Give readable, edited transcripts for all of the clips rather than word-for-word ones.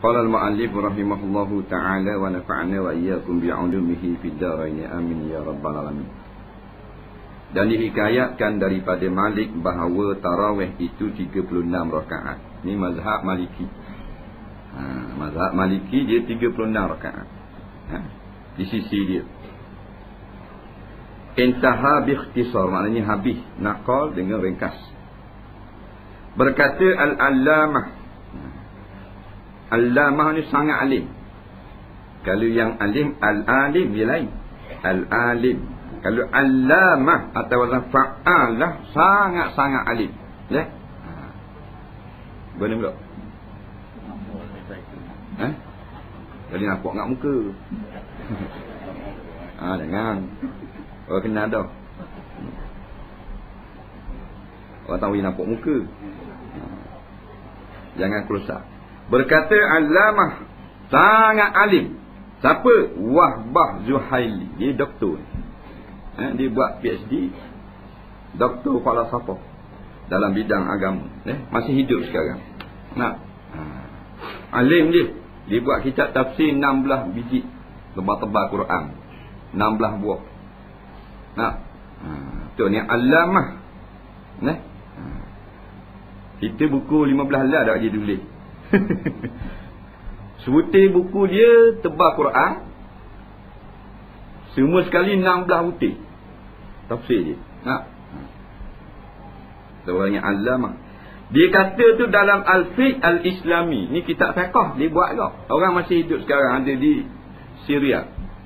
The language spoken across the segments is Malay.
Qala al-mu'allif rahimahullahu ta'ala wa nafa'na wa iyyakum bi'ulumihi fid dharain amin ya rabbal alamin. Dan dihikayatkan daripada Malik bahawa tarawih itu 36 rakaat. Ini mazhab Maliki. Mazhab Maliki dia 36 rakaat. Di sisi dia. Intaha bi ikhtisar, maknanya habis naqal dengan ringkas. Berkata al-allamah. Allamah ni sangat alim. Kalau yang alim, al-alim dia lain. Al-alim. Kalau allamah atau fa'alah, sangat-sangat alim. Ya? Boleh tak? Jadi nampak kat muka. Jangan. Orang kenal dah. Orang tahu dia nampak muka. Jangan close up. Berkata allamah, sangat alim. Siapa? Wahbah Zuhaili. Dia doktor. Dia buat PhD, doktor falsafah dalam bidang agama. Masih hidup sekarang. Alim dia. Dia buat kitab tafsir 16 biji tebal-tebal Quran. 16 buah. Tu ni allamah. Kita buku 15 lah dah dia tulis. Sebutir buku dia tebal Quran. Semua sekali 16 butir tafsir dia. Seorang yang allamah. Dia kata tu dalam Al-Fiqh Al-Islami. Ni kitab fiqh dia buat ke. Orang masih hidup sekarang ada di Syria.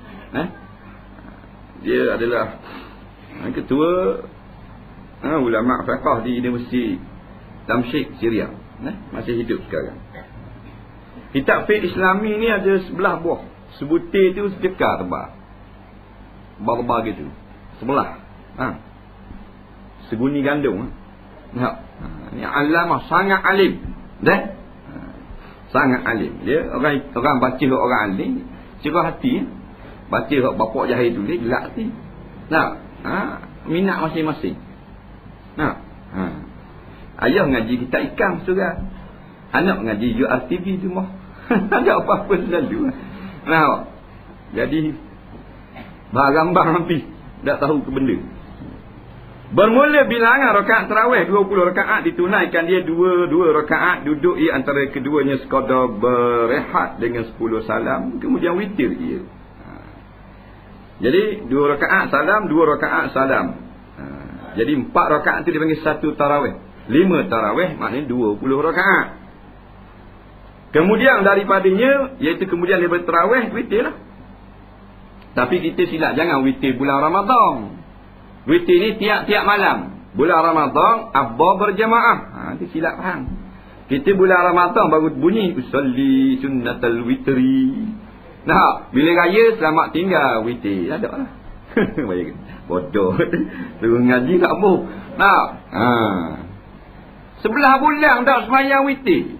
Dia adalah ketua ulama fiqh di Universiti Damsyik Syria. Masih hidup sekarang. Kitab fiqh Islami ni ada 11 buah. Sebutir tu sedekah tebal. Tebal-tebal gitu. Sebelah. Seguni gandum. Ni allamah, sangat alim. Sangat alim. Dia orang baca orang alim, cerah hati. Baca bapak jahil tulis gelak hati. Minat masing-masing. Ayah ngaji kitab ikam surah. Anak ngaji URTV tu mah. Ada apa-apa selalu. Jadi barang-barang habis. Tak tahu ke benda. Bermula bilangan rakaat tarawih 20 rakaat ditunaikan dia 2 rakaat, duduk ia antara keduanya sekadar berehat dengan 10 salam, kemudian witir ia. Jadi 2 rakaat salam, 2 rakaat salam. Jadi 4 rakaat tu dipanggil 1 tarawih. 5 tarawih maknanya 20 rakaat. Kemudian daripadanya, iaitu kemudian daripada tarawih, witir lah. Tapi kita silap, jangan witir bulan Ramadan. Witir ni tiap-tiap malam. Bulan Ramadan, abba berjamaah. Itu silap faham. Kita bulan Ramadan baru bunyi usalli sunnatal witri. Bila raya selamat tinggal witir. Ada lah. Bodoh. Suruh ngaji tak apa. 11 bulan dah semayang witir.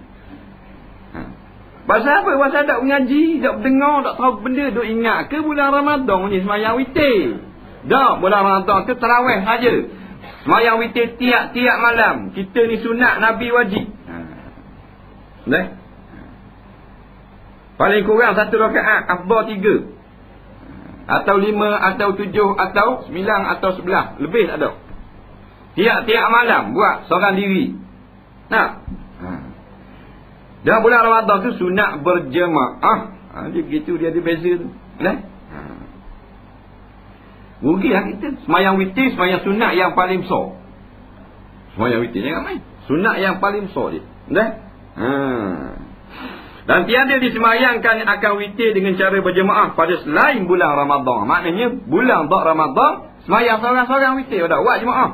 Pasal apa? Pasal tak mengaji, tak dengar, tak tahu benda, duk ingat ke bulan Ramadan ni semayang witir. Dah, bulan Ramadan tu tarawih saja. Semayang witir tiap-tiap malam. Kita ni sunat Nabi wajib. Paling kurang 1 rakaat, afdal 3. Atau 5, atau 7, atau 9, atau 11. Lebih tak ada. Tiap-tiap malam buat seorang diri. Dan bulan Ramadan tu sunat berjemaah. Dia begitu, dia ada beza tu. Rugi lah kita. Semayang witir, semayang sunat yang paling besar. Semayang witir jangan main. Sunat yang paling besar dia. Dan tiada disemayangkan akan witir dengan cara berjemaah pada selain bulan Ramadan. Maknanya bulan tak Ramadan, semayang seorang-seorang witir. Tak buat jemaah.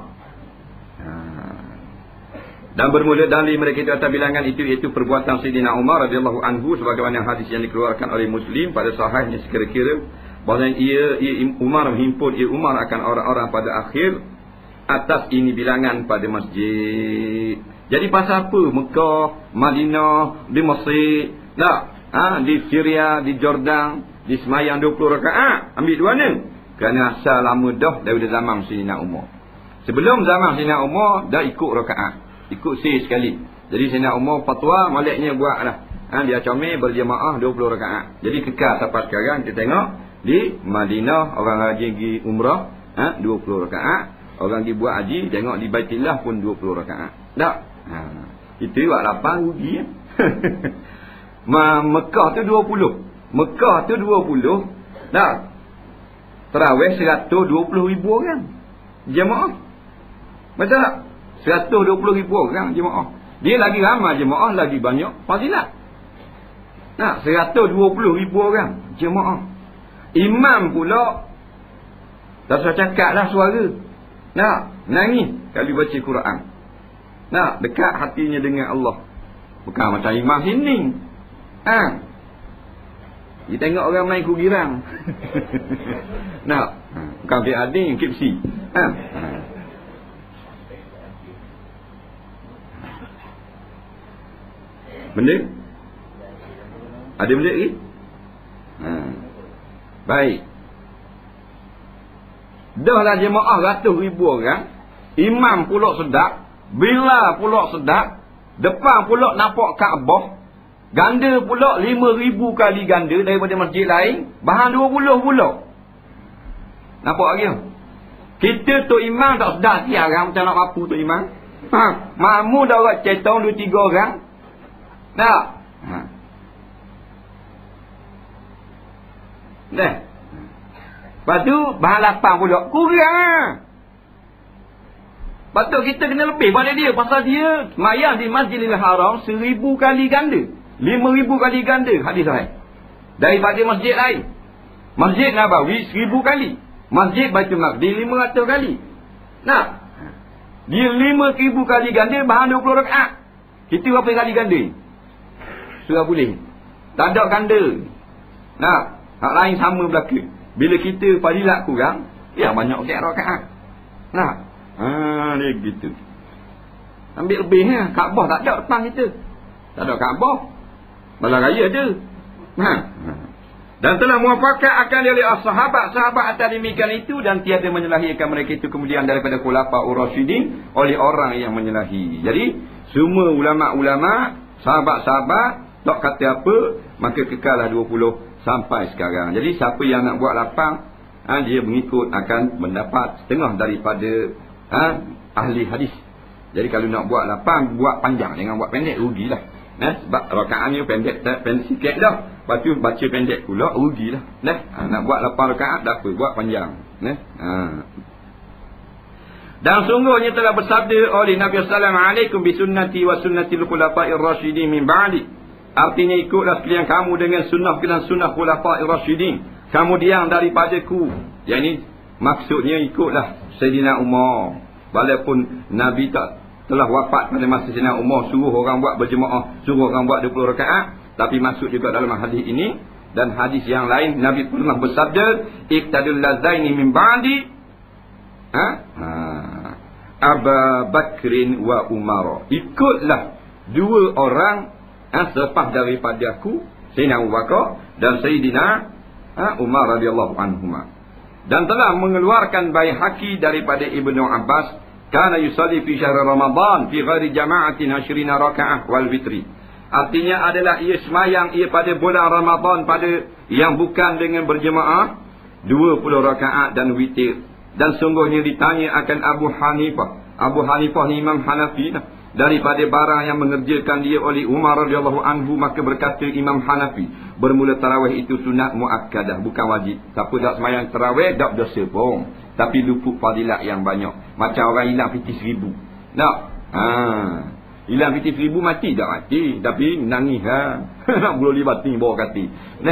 Dan bermula dari mereka itu atas bilangan itu, iaitu perbuatan Sayyidina Umar radhiyallahu anhu, sebagaimana hadis yang dikeluarkan oleh Muslim pada sahihnya sekira-kira, bahawa Umar menghimpun Umar akan orang-orang pada akhir atas ini bilangan pada masjid. Jadi pasal apa Mekah, Madinah, di Mesir, di Syria, di Jordan, di semayang 20 rakaat, ambil dua ni. Kerana asal lama dah daripada zaman Sayyidina Umar. Sebelum zaman Sayyidina Umar dah ikut rakaat. Ikut sekali. Jadi Sayyidina Umar fatwa, maliknya buat lah. dia comel berjemaah 20 rakaat. Jadi kekal sampai sekarang kita tengok di Madinah orang haji pergi umrah 20 rakaat. Orang pergi buat haji tengok di Baitillah pun 20 rakaat. Tak? Itu buat 8 rugi. Mekah tu 20. Mekah tu 20. Tak? Tarawih 120,000 orang. Jemaah. Betul tak? 120,000 orang jemaah. Dia lagi ramai jemaah, lagi banyak fadilat. Nah, 120,000 orang jemaah. Imam pula tak usah cakap lah suara. Nah, nangis kalau baca Quran. Nah, dekat hatinya dengan Allah. Bukan macam imam sini. Dia tengok orang main kugirang. Nah, bukan dia ading kipsi. Benda? Ada benda lagi? Baik. Dah lah jemaah ratus ribu orang. Imam pulak sedap. Bila pulak sedap. Depan pulak nampak Kaabah. Ganda pulak 5,000 kali ganda daripada masjid lain. Bahan 20 pulak. Nampak lagi? Kita tu imam tak sedap siarang macam nak mampu tu imam. Makmum dah orang cetong 2-3 orang. Tak? Dah. Lepas tu, bahan 8 pula. Kurang. Lepas tu, kita kena lebih pada dia. Pasal dia, mayang di Masjidil Haram 1,000 kali ganda. 5,000 kali ganda. Hadis sahih. Daripada masjid lain. Masjid Nabawi 1,000 kali. Masjid Baitul Maqdis 500 kali. Nah. Dia 5,000 kali ganda, bahan 20 rakaat. Kita berapa kali ganda? Surah boleh. Tak ada ganda. Nah, hak lain sama belaka. Bila kita fadilat kurang, ya banyak sikit rakaat. Nah, dia gitu. Ambil lebihnya, Kaabah tak ada depan kita. Tak ada Kaabah. Malam raya ada. Dan telah muafakat akan oleh sahabat-sahabat atas demikian itu dan tiada menyelahirkan mereka itu kemudian daripada khulafaur rasyidin oleh orang yang menyelahi. Jadi, semua ulama-ulama, sahabat-sahabat tak kata apa, maka kekallah 20 sampai sekarang. Jadi siapa yang nak buat lapang, dia mengikut akan mendapat setengah daripada ahli hadis. Jadi kalau nak buat lapang, buat panjang, jangan buat pendek, rugilah. Sebab rakaatnya pendek sikit dah. Lepas tu baca pendek pula, rugilah. Nak buat 8 rakaat tak apa, buat panjang. Dan sungguhnya telah bersabda oleh Nabi sallallahu alaihi wasallam, "Alaikum bisunnati wa sunnatil khulafa'ir rasyidin min ba'di." Artinya ikutlah sekalian kamu dengan sunnah dan sunnah khulafa'ir rasyidin kemudian daripadaku. Yang ini maksudnya ikutlah Sayyidina Umar. Walaupun Nabi tak telah wafat pada masa Sayyidina Umar, suruh orang buat berjemaah, suruh orang buat 20 rakaat, tapi masuk juga dalam hadis ini dan hadis yang lain Nabi pernah bersabda, "Iqtadul ladzaini min ba'di." Abu Bakrin wa Umar. Ikutlah dua orang selepas daripada aku, Sayyidina Abu Bakar dan Sayyidina Umar radhiyallahu anhuma. Dan telah mengeluarkan Baihaqi daripada Ibnu Abbas, kana yusalli fi syahr Ramadan fi ghairi jama'atin 20 rakaah wal witri. Artinya adalah ia semayang ia pada bulan Ramadan pada yang bukan dengan berjemaah 20 rakaat dan witir. Dan sungguhnya ditanya akan Abu Hanifah. Abu Hanifah ni Imam Hanafi daripada barang yang mengerjakan dia oleh Umar radhiyallahu anhu, maka berkata Imam Hanafi, bermula tarawih itu sunat muakkadah, bukan wajib. Siapa tak semayang tarawih tak dosa pun, tapi luput fadilat yang banyak. Macam orang hilang piti 1,000. Tak? Hilang piti 1,000 mati tak mati, tapi nangis nak bulu libat ni bawa kati.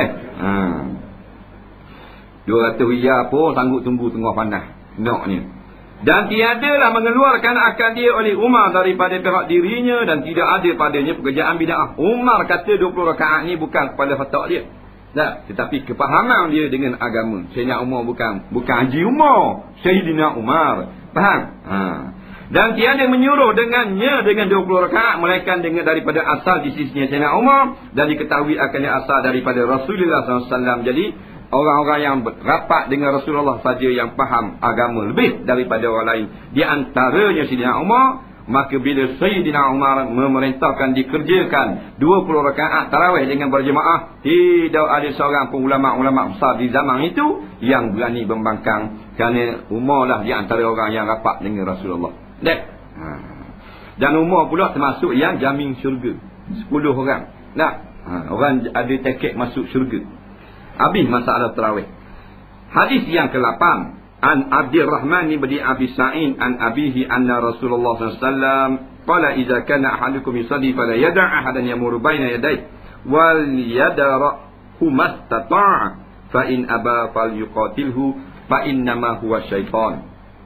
200 riyal pun sanggup tunggu tengah panas. Naknya. Dan tiadalah mengeluarkan akan dia oleh Umar daripada pihak dirinya dan tidak ada padanya pekerjaan bid'ah. Umar kata 20 rakaat ni bukan kepada fatak dia. Tak, tetapi kepahaman dia dengan agama. Sayyidina Umar bukan Haji Umar, Sayyidina Umar. Faham? Dan tiada menyuruh dengannya dengan 20 rakaat melainkan dengan daripada asal di sisinya Sayyidina Umar dan diketahui akannya asal daripada Rasulullah SAW. Jadi orang-orang yang rapat dengan Rasulullah saja yang faham agama lebih daripada orang lain. Di antaranya Sayyidina Umar, Maka bila Sayyidina Umar memerintahkan dikerjakan 20 rakaat tarawih dengan berjemaah, tidak ada seorang pun ulama-ulama besar di zaman itu yang berani membangkang, kerana Umar lah di antara orang yang rapat dengan Rasulullah. Dan Umar pula termasuk yang jamin syurga, 10 orang. Orang ada tiket masuk syurga. Habis masalah tarawih. Hadis yang ke-8, an Abdurrahman bin Abi Sa'id an abihi anna Rasulullah sallallahu alaihi wasallam qala idza kana ahadukum yusalli fala yada' ahadan yamur baina yadayhi wal yadra'hu mastata'a fa in aba falyuqatilhu fa innama huwa syaitan.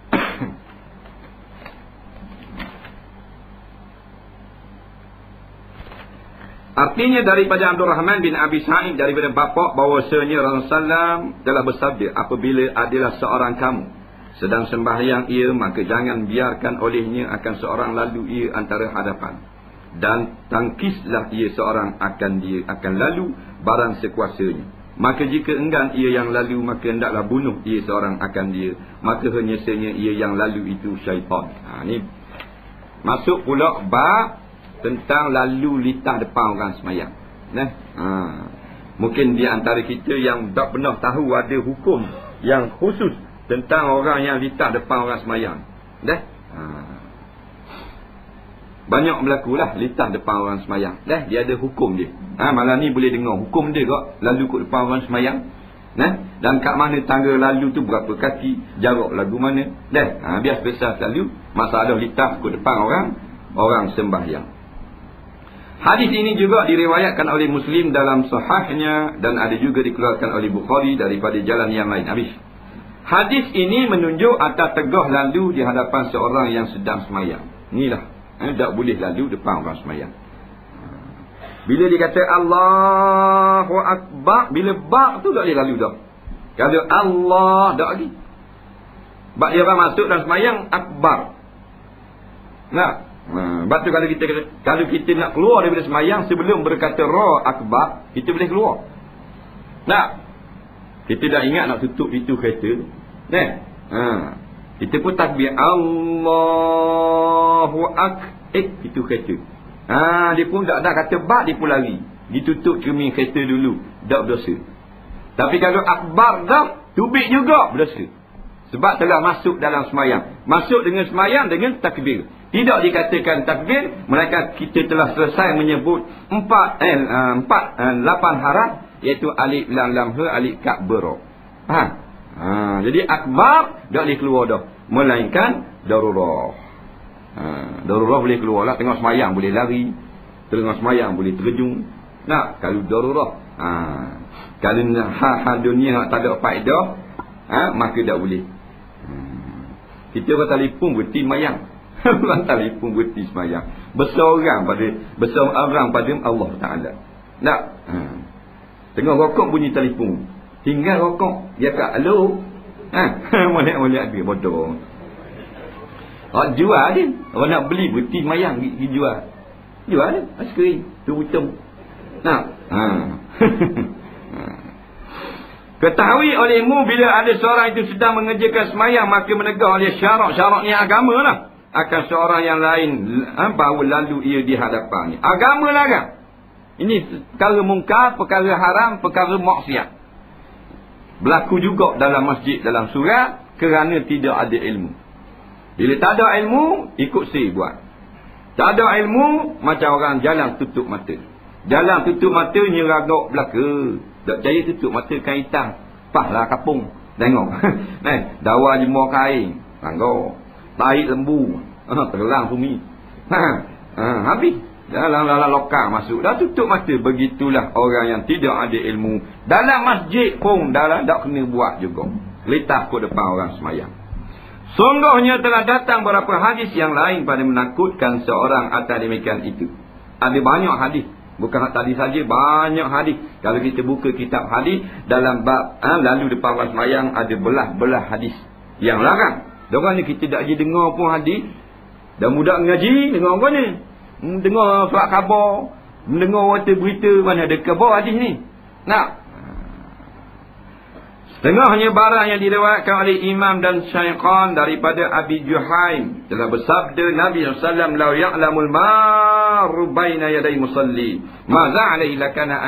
Artinya daripada Abdurrahman bin Abi Sa'id daripada bapa bahawasanya Rasulullah telah bersabda, apabila adalah seorang kamu sedang sembahyang ia, maka jangan biarkan olehnya akan seorang lalu ia antara hadapan, dan tangkislah ia seorang akan lalu barang sekuasanya. Maka jika enggan ia yang lalu, maka hendaklah bunuh ia seorang akan dia, maka hanyanya ia yang lalu itu syaitan. Ni masuk pula bab tentang lalu lintas depan orang semayang. Mungkin di antara kita yang tak pernah tahu ada hukum yang khusus tentang orang yang lintas depan orang semayang. Banyak berlakulah lintas depan orang semayang. Dia ada hukum dia. Malam ni boleh dengar hukum dia kok, lalu kat depan orang semayang. Dan kat mana tangga lalu tu berapa kaki, jarak lagu mana. Biasa selalu masalah lintas kat depan orang sembahyang. Hadis ini juga diriwayatkan oleh Muslim dalam sahihnya dan ada juga dikeluarkan oleh Bukhari daripada jalan yang lain. Habis. Hadis ini menunjuk atas tegah lalu di hadapan seorang yang sedang semayang. Inilah, tak boleh lalu depan orang semayang. Bila dia kata Allahu Akbar, bila bak tu tak boleh lalu dah. Kalau Allah tak lagi. Bak dia orang masuk dalam semayang Akbar. Sebab tu kalau kita nak keluar daripada semayang, sebelum berkata Ra Akbar, kita boleh keluar. Kita dah ingat nak tutup pintu kereta. Kita pun takbir Allahu Akbar, pintu kereta. Dia pun tak kata bak, dia pun lari. Ditutup cermin kereta dulu, tak berdosa. Tapi kalau Akbar dah, tubik juga berdosa. Sebab telah masuk dalam semayang. Masuk dengan semayang dengan takbir. Tidak dikatakan takbir, melainkan kita telah selesai menyebut 8 haraf, iaitu alif lam lam ha, alif kaf ba. Jadi akbar tak boleh keluar dah, melainkan darurah. Darurah boleh keluar lah, tengok semayang boleh lari, tengok semayang boleh terjun. Kalau darurah, kalau hal dunia tak ada faedah, maka tak boleh. Kita bertelefon berhenti semayang. Orang telefon berhenti semayang. Besar orang pada Allah Ta'ala. Tengok rokok bunyi telefon, tinggal rokok, dia kat hello. Molek-molek habis bodoh. Jual dia. Orang nak beli berhenti semayang pergi jual. Jual dia. Aiskrim tu hitam. Ketahui olehmu bila ada seorang itu sedang mengerjakan semayang, maka menegak oleh syarak ni agama lah, akan seorang yang lain bahawa lalu ia di hadapannya. Agama lah kan. Ini perkara mungkar, perkara haram, perkara maksiat. Berlaku juga dalam masjid, dalam surat, kerana tidak ada ilmu. Bila tak ada ilmu, ikut saya buat. Tak ada ilmu, macam orang jalan tutup mata. Jalan tutup mata, nyeragak belaka. Tak percaya tutup mata kain hitam. Pahlah kapung. Tengok. Dawa jemur kain. Langgar. Tarik lembu. Terlang sumi. Habis. Dalam lokal masuk. Dah tutup mata. Begitulah orang yang tidak ada ilmu. Dalam masjid pun tak kena buat juga. Letak ke depan orang semayang. Sungguhnya telah datang beberapa hadis yang lain pada menakutkan seorang atas demikian itu. Ada banyak hadis. Bukan tadi saja, banyak hadis. Kalau kita buka kitab hadis, dalam bab lalu depan orang semayang, ada belah-belah hadis yang larang. Diorang ni kita tak je dengar pun hadis. Dah mudah ngaji, dengar apa ni? Dengar surat khabar, mendengar berita, mana ada khabar hadis ni. Tengahnya barang yang diriwayatkan oleh Imam dan Syaikhan daripada Abi Juhaim. Telah bersabda Nabi SAW, "Lau ya'lamul maru baina yaday musalli, ma za'alaihi lakana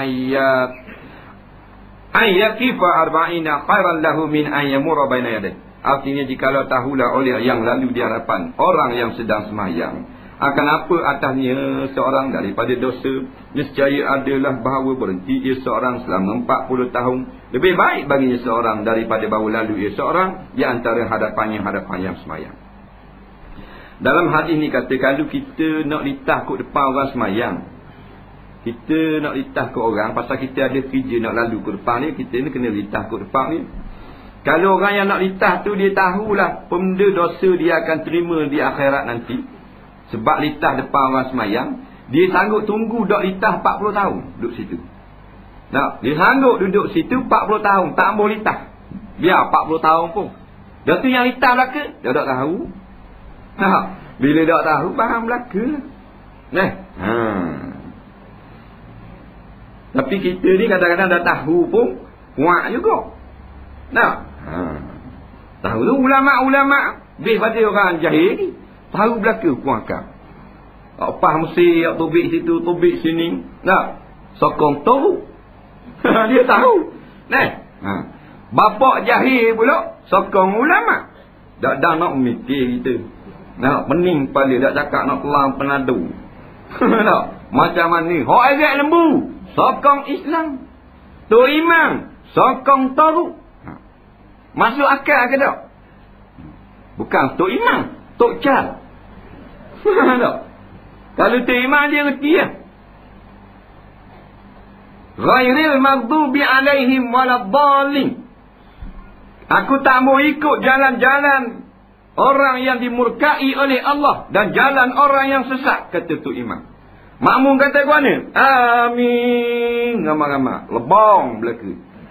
ayyakifa arba'ina khairan lahu min ayyamura baina yaday." Artinya, jikalau tahulah oleh yang lalu di hadapan orang yang sedang semayang akan apa atasnya seorang daripada dosa, nescaya adalah bahawa berhenti ia seorang selama 40 tahun lebih baik baginya seorang daripada bahawa lalu ia seorang di antara hadapan yang semayang. Dalam hadis ni kata, kalau kita nak litah kot depan orang semayang, kita nak litah kot orang pasal kita ada kerja nak lalu kot depan ni, kita ni kena litah kot depan ni. Kalau orang yang nak litah tu dia tahulah benda dosa dia akan terima di akhirat nanti, sebab litah depan orang semayang, dia sanggup tunggu dok litah 40 tahun duduk situ. Nah, dia sanggup duduk situ 40 tahun tak ambil litah. Biar 40 tahun pun. Dah tu yang litah belaka, dia tak tahu. Nah, bila tak tahu faham belaka. Nah. Tapi kita ni kadang-kadang dah tahu pun kuat juga. Nah. Tahu tu ulama-ulama lebih pada orang jahil ni. Tahu belaka kuangkap. Apa mesti tubik situ, tubik sini. Nah, sokong tahu. Dia tahu. Nah. Bapak jahil pula sokong ulama. Tak dah nak mikir kita. Nah, pening kepala tak cakap nak pelang penadu. Nah, macam mana? Hak agak lembu sokong Islam. Tu imam sokong tahu. Masuk akal ke tak? Bukan tu imam, tok cal. Kalau tu imam dia reti lah. Ghairil maghdubi alaihim waladdallin. Aku tak mau ikut jalan-jalan orang yang dimurkai oleh Allah dan jalan orang yang sesat, kata tu imam. Makmum kata ke mana? Amin. Ramai-ramai. Lebong belaka.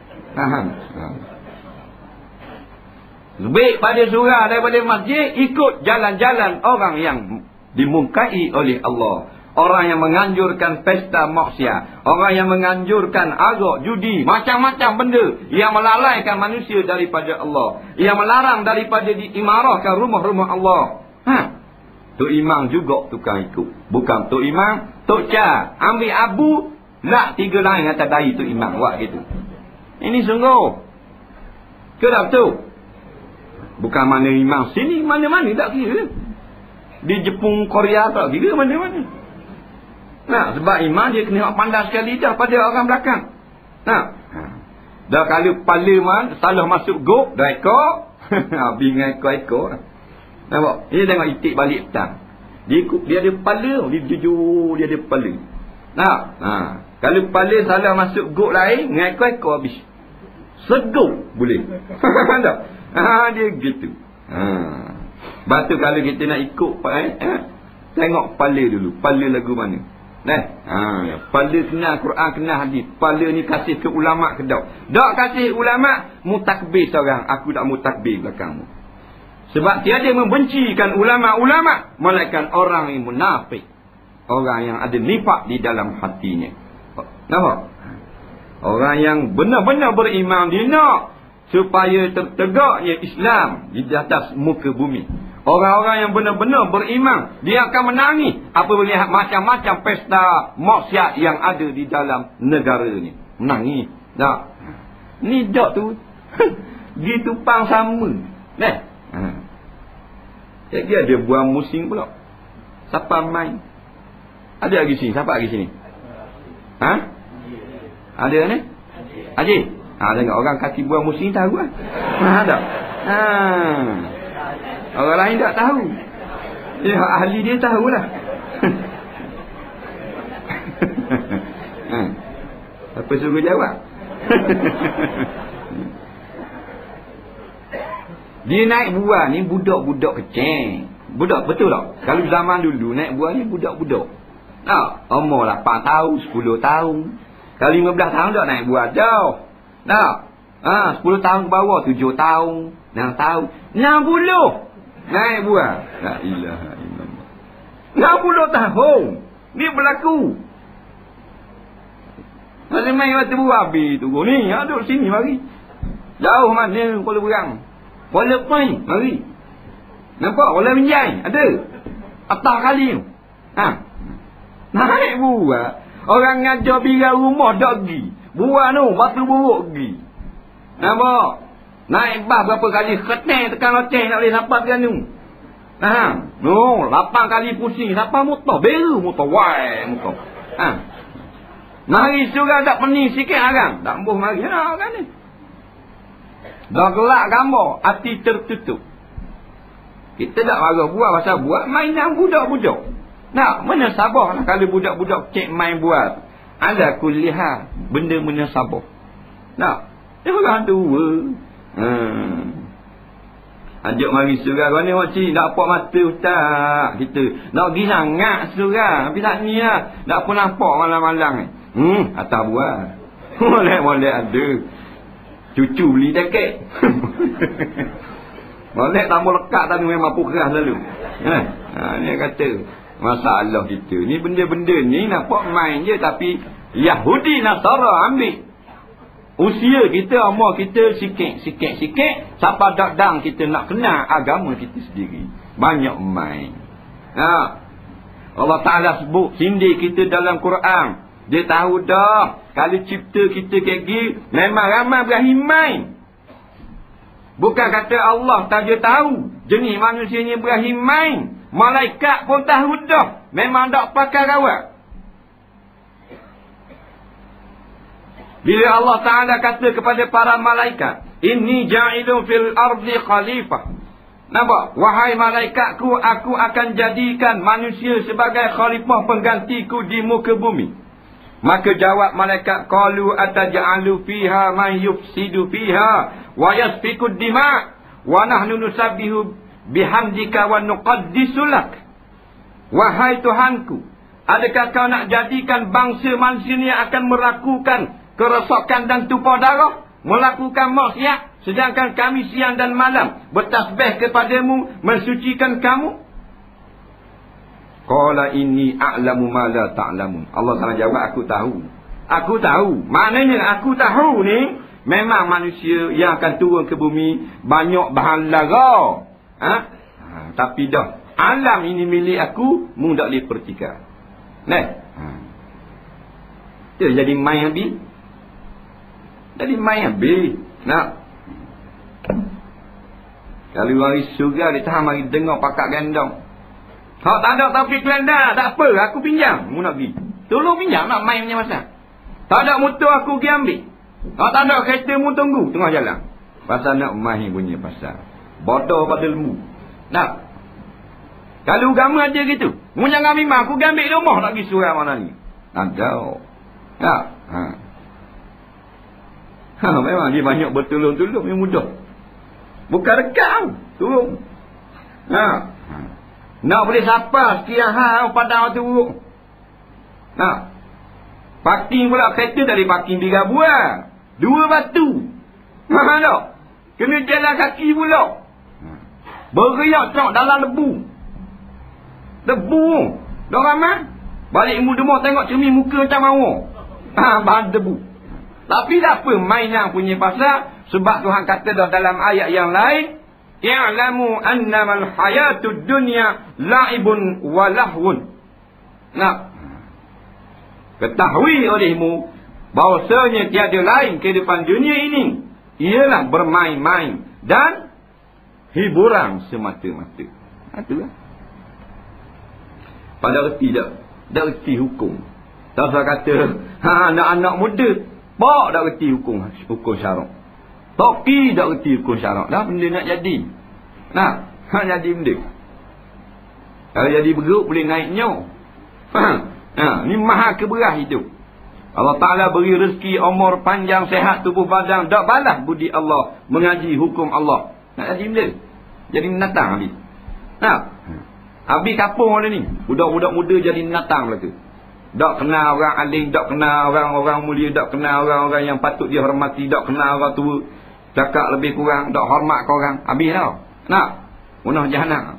Lebih pada surah daripada masjid, ikut jalan-jalan orang yang dimungkai oleh Allah. Orang yang menganjurkan pesta maksiat, orang yang menganjurkan arak, judi, macam-macam benda yang melalaikan manusia daripada Allah, yang melarang daripada diimarahkan rumah-rumah Allah. Tok imam juga tukang ikut. Bukan tok imam, tok ca. Ambil abu, nak 3 lain atas dahi tok imam buat gitu. Ini sungguh. Ke tak betul? Bukan mana imam sini, mana-mana tak kira. Di Jepun, Korea tak kira, mana-mana. Nah, sebab imam dia kena pandang sekali dah pada orang belakang. Nah. Dah kalau parlimen salah masuk gop, dah ekor. Habis dengan ekor-ekor. Nampak? Dia tengok itik balik petang. Dia ada kepala, dia jujur, dia ada kepala. Nah. Kalau kepala salah masuk gop lain, dengan ekor-ekor habis. Segup boleh. Tak? Dia gitu. Lepas tu kalau kita nak ikut tengok kepala dulu. Kepala lagu mana? Kepala kenal Quran, kenal hadis. Kepala ni kasih ke ulama' ke tak? Tak kasih ulama', mutakbir seorang. Aku tak mutakbir belakangmu. Sebab tiada membencikan ulama'-ulama', melainkan orang yang munafik. Orang yang ada nifak di dalam hatinya. Nampak? Orang yang benar-benar beriman, dia nak supaya tertegaknya Islam di atas muka bumi. Orang-orang yang benar-benar beriman, dia akan menangis apabila melihat macam-macam pesta maksiat yang ada di dalam negara ni. Menangis. Tak. Ni dok tu. Gitu pang sama. Jadi ada buang musim pula. Siapa main? Ada lagi sini? Siapa lagi sini? Ada ni? Haji. Tengok orang kaki buang musim tahu kan? Tak? Orang lain tak tahu. Ya, ahli dia tahulah. Apa suruh jawab? Dia naik buah ni budak-budak kecil. Budak betul tak? Kalau zaman dulu naik buah ni budak-budak. Tak? Umur 8 tahun, 10 tahun. Kalau 15 tahun tak naik buah dah. Tak? 10 tahun ke bawah, 7 tahun, 6 tahun, 60 naik buah. La ilaha illallah. 60 tahun. Ni berlaku. Masa main waktu buah habis tu. Ni, duduk sini mari. Jauh mana Kuala Berang? Kuala Pai, mari. Nampak Kuala Binjai ada. Atas kali tu. Ha. Naik buat. Orang ngajar bira rumah dak pergi. Buat tu batu buruk pergi. Nampak? Naik bas berapa kali ketel tekan loceng tak boleh sampai kan tu. Ha. No, 8 kali pusing sampai motor, beru motor, wai motor. Ha. Mari surah tak pening sikit arang. Tak embuh mari ha kan ni. Dah gelak gambar, hati tertutup. Kita tak marah buat pasal buat mainan budak-budak. Nak mana sabar lah kalau budak-budak cek main buat. Ada kuliah benda mana sabar. Nak dia orang tua. Ajak mari surah mana makcik nak apa mata ustaz kita. Nak pergi sangat surah. Tapi tak ni lah. Tak pun nampak malam-malam ni. Atas buat. Molek-molek ada. Cucu beli jaket. Molek tambah lekat tadi memang mampu keras lalu. Ni kata masalah kita. Ni benda-benda ni nampak main je tapi Yahudi Nasara ambil. Usia kita, umur kita sikit-sikit sampai dak-dang kita nak kenal agama kita sendiri. Banyak main. Allah Ta'ala sebut sindir kita dalam Quran. Dia tahu dah kalau cipta kita kayak gini memang ramai Ibrahim main. Bukan kata Allah tak dia tahu jenis manusia ni Ibrahim main. Malaikat pun tahu dah memang tak pakai rawat. Bila Allah Ta'ala kata kepada para malaikat, inni ja'ilun fil ardi khalifah. Nampak? Wahai malaikatku, aku akan jadikan manusia sebagai khalifah penggantiku di muka bumi. Maka jawab malaikat, qalu ataj'alu fiha man yufsidu fiha wa yasfiku dima' wa nahnu nusabbihu bihamdika wa nuqaddisu lak. Wahai Tuhanku, adakah kau nak jadikan bangsa manusia ni akan melakukan kerosakan dan tumpah darah, melakukan maksiat, sedangkan kami siang dan malam bertasbih kepadamu, mensucikan kamu? Qala inni a'lamu ma la ta'lamun. Allah Taala jawab, aku tahu. Aku tahu. Maknanya aku tahu ni memang manusia yang akan turun ke bumi banyak bahan lara. Tapi dah alam ini milik aku, mu tak boleh pertikaikan. Nah. Dia jadi main habis. Jadi main habis. Nak. Kalau hari surga dia tahan mari dengar pakak gendong. Hak tak ada taufik kelanda, tak apa, aku pinjam. Mu nak pergi. Tolong pinjam nak main punya masa. Tak ada motor aku pergi ambil. Hak tak ada kereta mu tunggu tengah jalan. Pasal nak main punya pasal. Bodoh pada lembu. Nak. Kalau agama aja gitu. Mu jangan memang aku pergi ambil rumah nak pergi surau mana ni. Tak jauh. Tak. Memang dia banyak bertolong-tolong yang mudah. Bukan rekam. Tolong. Nak boleh sapa sekian hal pada waktu buruk. Parking pula kereta dari parking 3 buah. 2 batu. Tak? Kena jalan kaki pula. Beriak cok dalam lebu. Debu. Dah ramai. Balik ibu demah tengok cermin muka macam mawa. Bahan debu. Tapi tak apa mainan punya pasal. Sebab Tuhan kata dah dalam ayat yang lain. I'lamu annamal hayatud dunya la'ibun wa lahwun. Ketahui olehmu bahawasanya tiada lain kehidupan dunia ini ialah bermain-main dan hiburan semata-mata. Itulah. Pada reti tak reti hukum. Tak usah kata anak-anak muda pak tak reti hukum syarak. Toki tak reti hukum syarak. Dah benda nak jadi. Nak jadi benda. Kalau jadi beruk boleh naik nyau. Ni maha keberah itu. Allah Ta'ala beri rezeki umur panjang, sehat tubuh badan. Tak balas budi Allah mengaji hukum Allah. Nak jadi benda. Jadi binatang habis. Habis kapung orang ni. Budak-budak muda jadi binatang lah tu. Tak kenal orang alim, tak kenal orang-orang mulia, tak kenal orang-orang yang patut dia hormati, tak kenal orang tua. Cakap lebih kurang, tak hormat kau orang. Habis tau. Nak. Munah jahanam.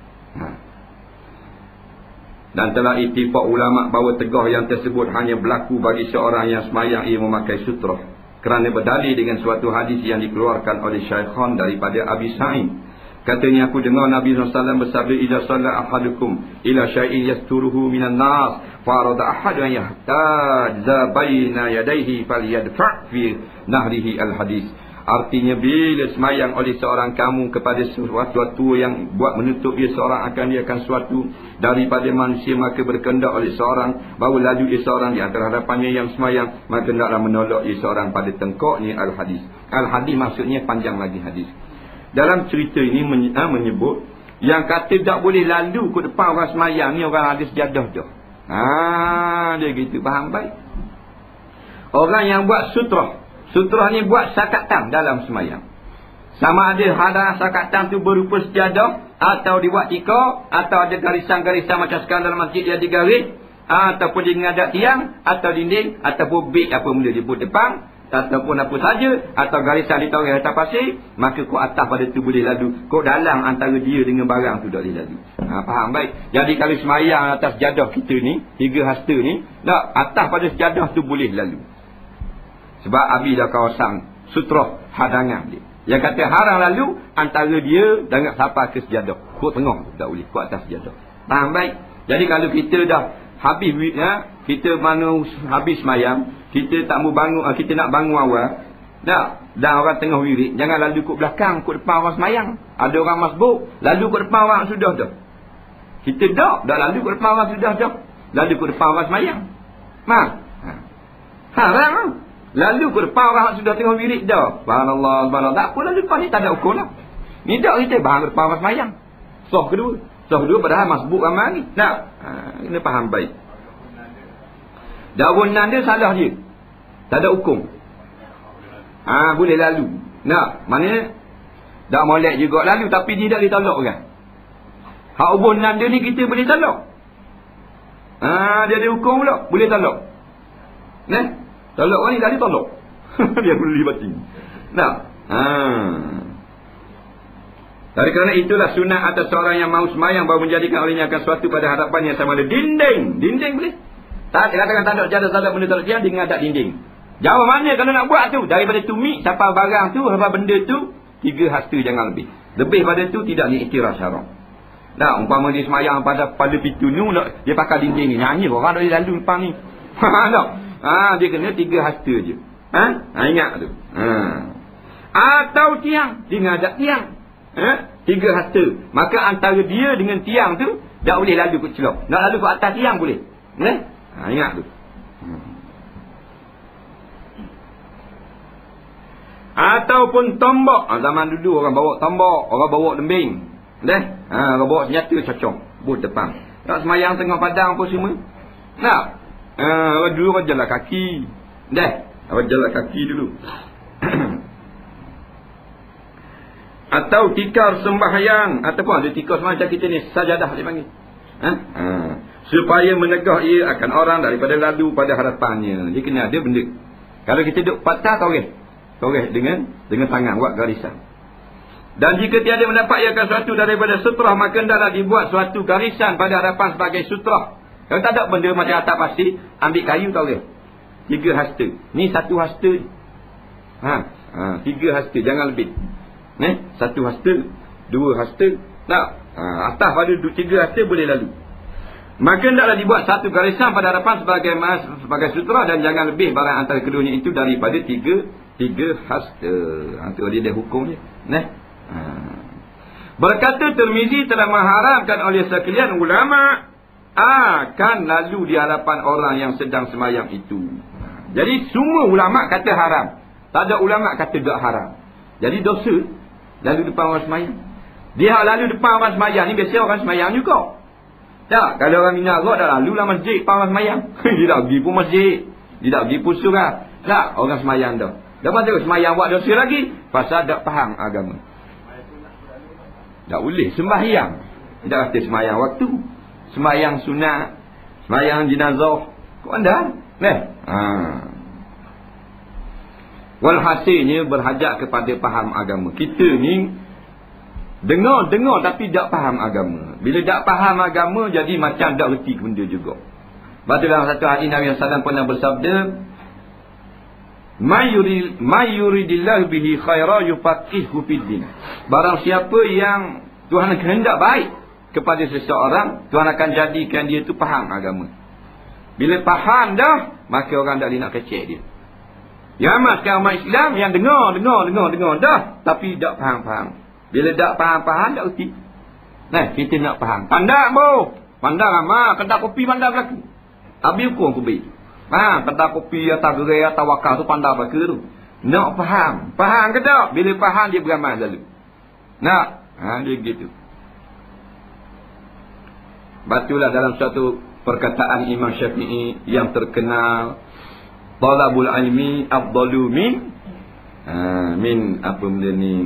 Dan telah ittifaq ulama bahawa tegah yang tersebut hanya berlaku bagi seorang yang semayang ia memakai sutrah. kerana berdalil dengan suatu hadis yang dikeluarkan oleh Syaikhan daripada Abi Sa'id. Katanya, aku dengar Nabi SAW bersabda, "Idza shalla ahadukum ila syai'in yasturuhu minan nas, fa arada ahadun yahtajza baina yadayhi falyadfa' fi nahrihi al-hadis." Artinya, bila semayang oleh seorang kamu kepada sesuatu yang buat menutup dia seorang akan dia akan suatu daripada manusia, maka berkendak oleh seorang baru lalu dia seorang di antara hadapannya yang semayang, maka hendaklah menolak dia seorang pada tengkoknya al-hadis. Al-hadis maksudnya panjang lagi hadis. Dalam cerita ini menyebut yang kata tak boleh lalu ke depan orang semayang ni orang ada sejadah dah. Dia gitu, faham baik. Orang yang buat sutrah. Sutrah ni buat sakatan dalam semayang. Sama ada hadang sakatan tu berupa sejadah, atau dibuat tika, atau ada garisan-garisan macam sekarang dalam masjid dia digaris, ataupun dia mengadap tiang, atau dinding, ataupun beg apa benda dia buat depan, ataupun apa saja, atau garisan ditarik atas pasir, maka kau atas pada tu boleh lalu, kau dalam antara dia dengan barang tu tak boleh lalu. Faham baik? Jadi kalau semayang atas sejadah kita ni, 3 hasta ni, tak, atas pada sejadah tu boleh lalu. Sebab Abi dah kawasan sutrah hadangan dia. Yang kata haram lalu antara dia dengan siapa ke sejadah. Kau tengah tak boleh, kau atas sejadah. Faham baik? Jadi kalau kita dah habis kita habis semayang, kita tak mau bangun, kita nak bangun awal, dah orang tengah wirid, jangan lalu ke belakang, ke depan orang semayang. Ada orang masbuk, lalu ke depan orang sudah dah. Kita dah lalu ke depan orang sudah dah, lalu ke depan orang semayang. Haram. Lalu ke depan orang sudah tengah wirid dah. Subhanallah, subhanallah. Tak apa, lalu depan ni tak ada ukur lah. Ni tak kita bahang ke depan orang semayang. Soh kedua padahal masbuk ramai ni. Kena faham baik. Dakwunan dia salah dia. Tak ada hukum. Boleh lalu. Maknanya tak molek juga lalu, tapi dia tak boleh tolak kan. Hak ubunan dia ni kita boleh tolak. Dia ada hukum pula, boleh tolak. Tolak orang ni tak boleh tolak. Dia boleh batin. Dari kerana itulah sunat atas seorang yang mahu semayang bahawa menjadikan olehnya akan suatu pada hadapan yang sama ada dinding. Dinding boleh. Tak katakan tak ada jadah, tak ada benda tak ada, dia mengadap dinding. Jauh mana kalau nak buat tu? Daripada tumik sampai barang tu, sampai benda tu, 3 hasta jangan lebih. Lebih pada tu tidak diiktiraf syarak. Umpama dia semayang pada pintu ni, dia pakai dinding ni. Nyanyi orang tak boleh lalu depan ni. Dia kena 3 hasta je. Ingat tu. Atau tiang, dia mengadap tiang. 3 hasta. Maka antara dia dengan tiang tu tak boleh lalu ke celok. Nak lalu ke atas tiang boleh. Ingat tu. Ataupun tombak. Zaman dulu orang bawa tombak, orang bawa lembing. Orang bawa senjata cocok buat depan. Tak semayang tengah padang apa semua. Dulu orang jalan kaki. Orang jalan kaki dulu. Atau tikar sembahyang, ataupun ada tikar semacam kita ni sajadah dia panggil. Supaya menegah ia akan orang daripada lalu pada hadapannya. Dia kena ada benda. Kalau kita duduk patah toreh dengan tangan buat garisan. Dan jika tiada mendapat ia akan suatu daripada sutrah, maka hendaklah dibuat suatu garisan pada hadapan sebagai sutrah. Kalau tak ada benda macam atas pasir, ambil kayu toreh. 3 hasta. Ni 1 hasta. 3 hasta, jangan lebih. 1 hasta, 2 hasta. Atas pada 3 hasta boleh lalu. Maka hendaklah dibuat satu garisan pada hadapan sebagai sutra, dan jangan lebih barang antara keduanya itu daripada 3 hasta. Itu dia ada hukumnya. Berkata Tirmizi telah mengharamkan oleh sekalian ulama akan lalu di hadapan orang yang sedang semayang itu. Jadi semua ulama kata haram. Tak ada ulama kata tak haram. Jadi dosa lalu depan orang semayang. Dia lalu depan orang semayang ni biasa orang semayang juga. Tak, kalau orang minarak dah lalu lah masjid depan orang semayang. Dia tak pergi pun masjid. Dia tak pergi pun surah. Tak, orang semayang dah. Lepas tu semayang buat dosa lagi pasal tak faham agama. Tak boleh sembahyang. Tidak kata semayang waktu. Semayang sunat, semayang jenazah. Kau anda? Walhasilnya berhajat kepada faham agama. Kita ni dengar tapi tak faham agama. Bila tak faham agama, jadi macam tak reti benda juga. Sebab dalam satu hadis Nabi SAW pernah bersabda, May yuridillahu bihi khaira yufaqihu fid din. Barang siapa yang Tuhan kehendak baik kepada seseorang, Tuhan akan jadikan dia tu faham agama. Bila faham dah, maka orang tak boleh nak kecek dia. Yang amat sekarang umat Islam yang dengar dah, tapi tak faham. Bila tak faham tak erti. Nah, kita nak faham. Pandang boh. Pandang amat, kedai kopi pandang berlaku. Habis hukum kopi. Kedai kopi atau gerai atau wakal tu pandang berlaku tu. Nak faham. Faham ke tak? Bila faham dia beramal lalu. Nak. Dia gitu. Batulah dalam suatu perkataan Imam Syafi'i yang terkenal, talabul ilmi afdalu min apa benda ni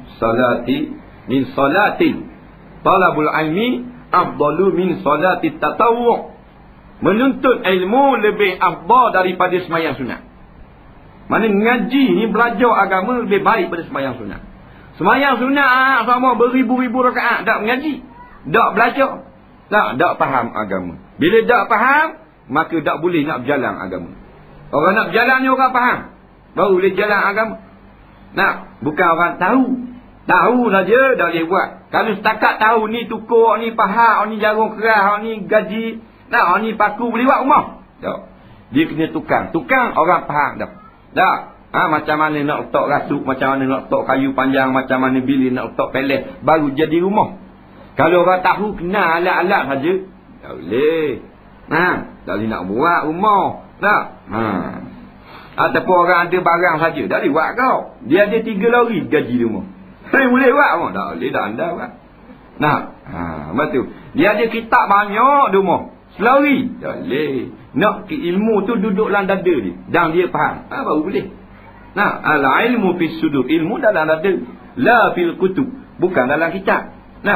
salati talabul ilmi afdalu min salati tatawwu. Menuntut ilmu lebih afdal daripada sembahyang sunat. Mana ngaji ni, belajar agama lebih baik daripada sembahyang sunat. Sembahyang sunat sama beribu-ribu rakaat tak mengaji, tak belajar, tak faham agama. Bila tak faham, maka tak boleh nak berjalan agama. Orang nak berjalan ni orang faham, baru boleh jalan agama. Bukan orang tahu saja dah boleh buat. Kalau setakat tahu ni tukar, ni pahat, ni jarum keras, ni gaji, ni paku boleh buat rumah. Tak. Dia kena tukang orang faham dah. Tak. Macam mana nak letak rasuk, macam mana nak letak kayu panjang, macam mana bilik nak letak pelet, baru jadi rumah. Kalau orang tahu kena alat-alat saja, tak boleh. Tak boleh nak buat rumah. Tak. Ataupun orang ada barang saja, tak boleh buat kau. Dia ada 3 lori gaji rumah. Boleh buat rumah? Tak boleh, tak anda buat. Betul. Dia ada kitab banyak di rumah. Selari. Tak boleh. Nak ilmu tu duduk dalam dada dia. Dan dia faham. Baru boleh. Al-ilmu fis sudur. Ilmu dalam dada. La fil kutub. Bukan dalam kitab.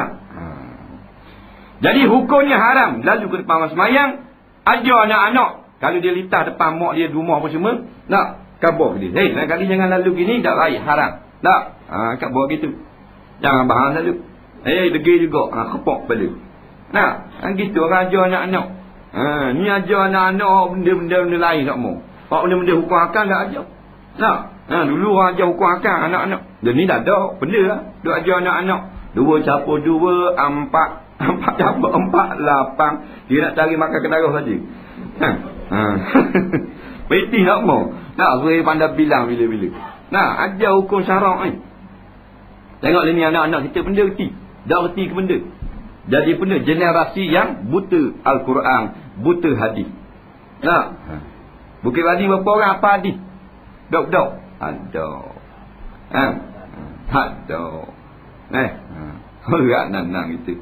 Jadi hukumnya haram. Lalu ke depan orang semayang, ajar anak-anak. Kalau dia litah depan mak dia, rumah apa semua, kabar dia. Lain kali jangan lalu gini, tak baik, haram. Tak. Kabar gitu. Jangan bahang lalu. Degil juga. Kepak kepala. Gitu orang ajar anak-anak. Ni ajar anak-anak benda-benda lain tak mau. Pak benda-benda hukum akal tak ajar. Dulu orang ajar hukum akal anak-anak. Dan ni dah ada benda lah. Duk ajar anak-anak. 2 campur 2, 4 campur 4, 8. Dia nak cari makan kedarah saja. Peti tak mau. Saya pandai bilang bila-bila. Ajar hukum syarak ni. Tengok ni anak-anak kita benda reti. Dah reti ke benda. Jadi benda generasi yang buta Al-Quran, buta hadis. Bukit Badi berapa orang apa hadis? Dok. Ada. Ada. Berat nang itu.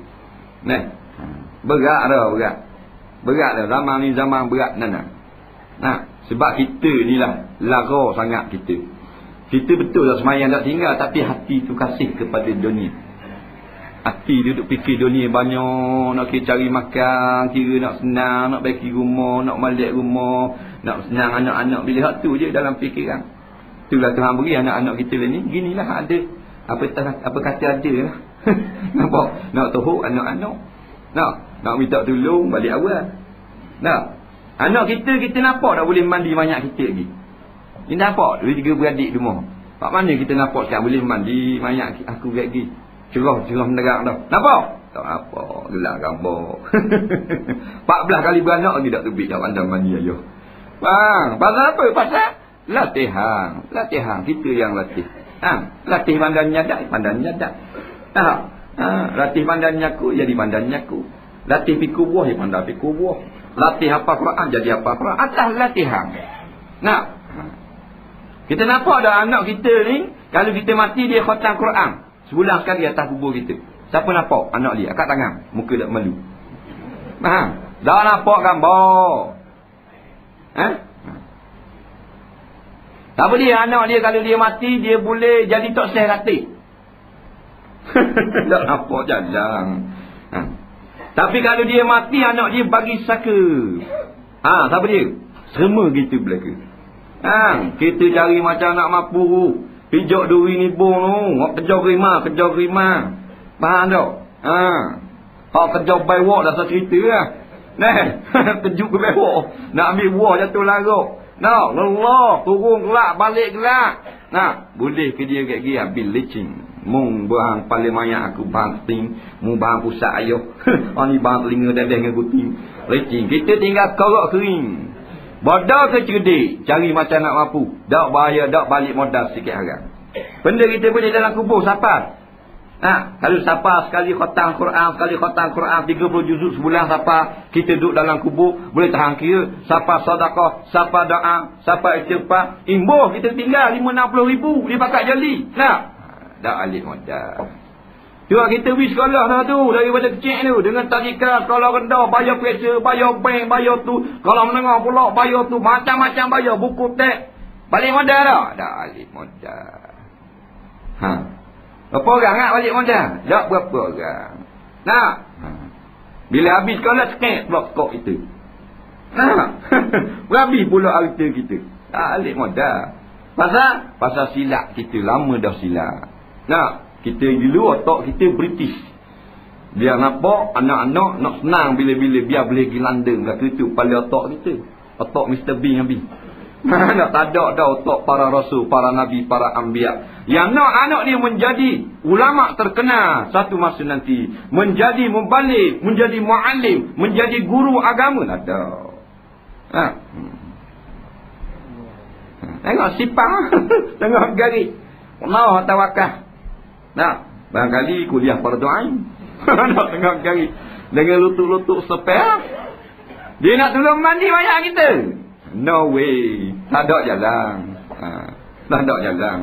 Berat dah. Zaman ni zaman berat nang. Sebab kita ni lah lara sangat kita. Kita betul dah semayang tak tinggal, tapi hati tu kasih kepada dunia. Hati duduk fikir dunia banyak, nak cari makan, kira nak senang, nak baiki rumah, nak malik rumah, nak senang anak-anak. Bila hak tu je dalam fikiran. Itulah Tuhan beri anak-anak kita ni. Ginilah ada. Apa kata ada lah. Nampak? Nak tohuk anak-anak. Nak minta tolong balik awal. Anak kita nampak tak boleh mandi banyak kita lagi. Ni nampak 2-3 beradik di rumah. Pak mana kita nampak sekarang boleh mandi banyak aku lagi. Cerah menerang dah. Nampak? Tak apa, gelap gambar. 14 kali beranak lagi tak terbit dah pandang mandi ayah. Pasal apa? Pasal latihan. Kita yang latih. Latih pandang nyadak. Latih pandang nyaku jadi pandang nyaku. Latih pikul buah jadi pandang pikul buah. Latih apa Quran jadi apa Quran. Atas latihan. Kita nampak dah anak kita ni, kalau kita mati dia khatam Quran. Sebulan sekali atas kubur kita. Siapa nampak anak dia? Angkat tangan. Muka tak malu. Dah nampak gambar. Tak boleh anak dia kalau dia mati, dia boleh jadi tok seh ratih. Tak nampak jalan. Tapi kalau dia mati, anak dia bagi saka. Siapa dia? Semua gitu belaka. Kita cari macam nak mampu. Pijak duri ni bong tu. Kejar gerima. Faham tak? Kejar baywak dah saya cerita lah. Kejuk ke baywak. Nak ambil buah jatuh larak. Nah, lelah, turun gelak, balik gelak. Nah, boleh ke dia kat dia ambil licin. Mung bang paling banyak aku banting, mung bang pusat ayuh. Ani bang telinga dan dengan guting. Licin. Kita tinggal korok kering. Bodoh ke cerdik, cari macam nak mampu. Tak bahaya, tak balik modal sikit harap. Benda kita boleh dalam kubur sapar. Kalau sapar sekali khatam Quran, 30 juzuk sebulan sapar, kita duduk dalam kubur, boleh tahan kira. Sapar sedekah, sapar doa, sapar istighfar, imbuh kita tinggal 50-60 ribu dia pakai jali. Dah alik modal. Cuma kita pergi sekolah dah tu, daripada kecil tu, dengan tadika, sekolah rendah, bayar periksa, bayar bank, bayar tu, kalau menengah pula, bayar tu, macam-macam bayar, buku teks. Balik modal dah? Dah alik modal. Berapa orang nak balik modal? Tak berapa orang. Bila habis sekolah, sekejap blok skop itu. Habis pula harta kita. Tak alik modal. Pasal silap kita, lama dah silap. Kita dulu otak kita British. Biar nampak anak-anak nak senang bila-bila biar boleh pergi London kat situ kepala otak kita. Otak Mr. Bean habis. Nak tak ada dah otak para rasul, para nabi, para anbiya. Yang nak anak dia menjadi ulama terkenal satu masa nanti, menjadi mubalik, menjadi muallim, menjadi guru agama. Ada. Tengok sipang, tengok garis. Allah tawakal. Barangkali kuliah fardu ain. Nak tengok garis dengan lutut-lutut sepel. Dia nak tolong mandi banyak kita. No way. Tak ada jalan. Tak ada jalan.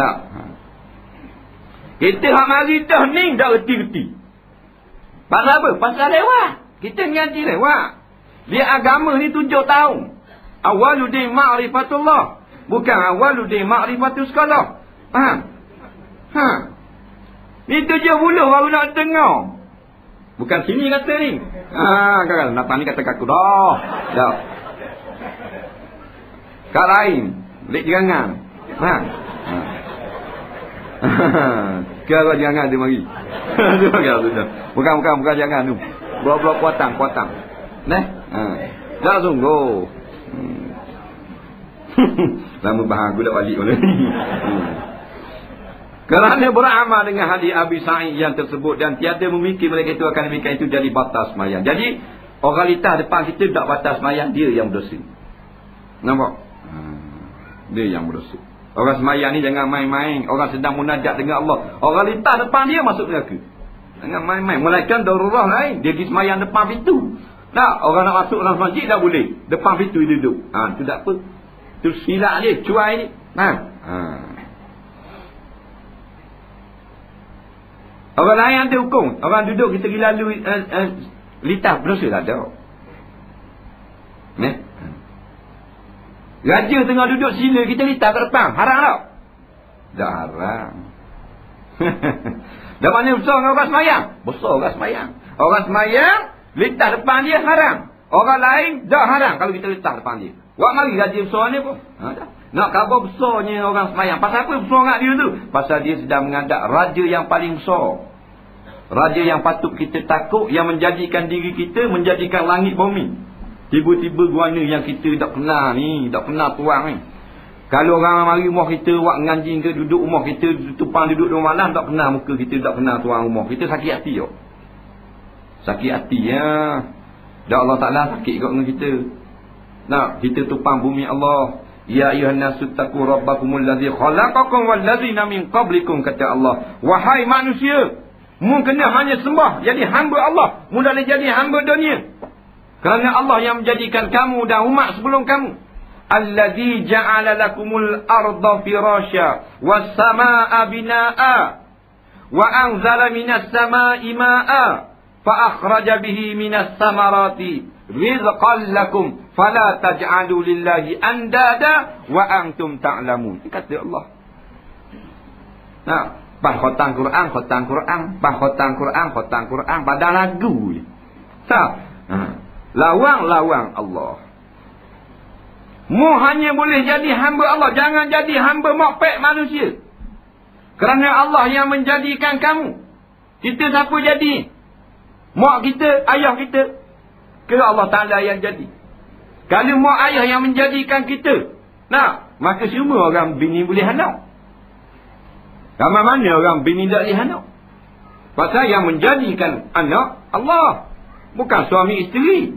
Kita hak mari dah ni dah reti-reti. Pasal apa? Pasal lewat. Kita ngaji lewat. Dia agama ni 7 tahun. Awaludin ma'rifatullah. Bukan awaludin ma'rifatus sekolah. Ni 7 bulan baru nak dengar. Bukan sini kata ni. Kan nak ni kata kaku dah. Dah. Kat lain, balik jangan. Kira jangan dia mari. Bukan jangan tu. Blok-blok kuatang. Dah sungguh. Lama bahagia dah balik oleh ni. Kerana beramal dengan hadis Abi Sa'id yang tersebut dan tiada memikir mereka itu akan demikian itu jadi batas sembahyang. Jadi orang litah depan kita tak batas sembahyang, dia yang berdosa. Nampak? Dia yang berdosa. Orang sembahyang ni jangan main-main. Orang sedang munajat dengan Allah, orang litah depan dia masuk neraka. Jangan main-main. Melainkan darurat lain, dia pergi sembahyang depan pintu. Orang nak masuk dalam masjid tak boleh. Depan pintu dia duduk. Itu tak apa. Itu silap dia, cuai ni. Orang lain yang hukum. Orang duduk kita pergi lalu litah berdosa tak ada. Raja tengah duduk sila kita litah ke depan. Haram tak? Tak haram. Dah mana besar dengan orang semayang? Besar orang semayang. Orang semayang litah depan dia haram. Orang lain tak haram kalau kita litah depan dia. Wak mari raja besar ni pun. Nak khabar besarnya orang semayang. Pasal apa besar kat dia tu? Pasal dia sedang menghadap raja yang paling besar. Raja yang patut kita takut, yang menjadikan diri kita, menjadikan langit bumi. Tiba-tiba guana yang kita tak kenal ni, tak kenal tuang ni. Kalau orang mari rumah kita, wak ngaji ke duduk rumah kita, tupang duduk rumah malam, tak kenal muka kita, tak kenal tuang rumah kita, sakit hati tak? Sakit hati ya. Dan Allah Ta'ala sakit kat dengan kita. Kita tupang bumi Allah. Ya ayuhan nasu taqu rabbakumul ladzi khalaqakum wal ladzina min qablikum, kata Allah. Wahai manusia, mu kena hanya sembah, jadi hamba Allah, mu dah jadi hamba dunia. Kerana Allah yang menjadikan kamu dan umat sebelum kamu. Alladzi ja'ala lakumul arda firasya was samaa'a binaa'a wa anzala minas samaa'i maa'a fa akhraja bihi minas samarati rizqan lakum fala taj'alu lillahi andada wa antum ta'lamun. Kata Allah. Bah khatam Quran, khatam Quran pada lagu ni. Lawang Allah. Mu hanya boleh jadi hamba Allah, jangan jadi hamba mokpek manusia. Kerana Allah yang menjadikan kamu. Kita siapa jadi? Mak kita, ayah kita. Kira Allah Ta'ala yang jadi. Kalau mak ayah yang menjadikan kita, maka semua orang bini boleh anak. Ramai mana orang bini tak boleh anak? Pasal yang menjadikan anak Allah, bukan suami isteri.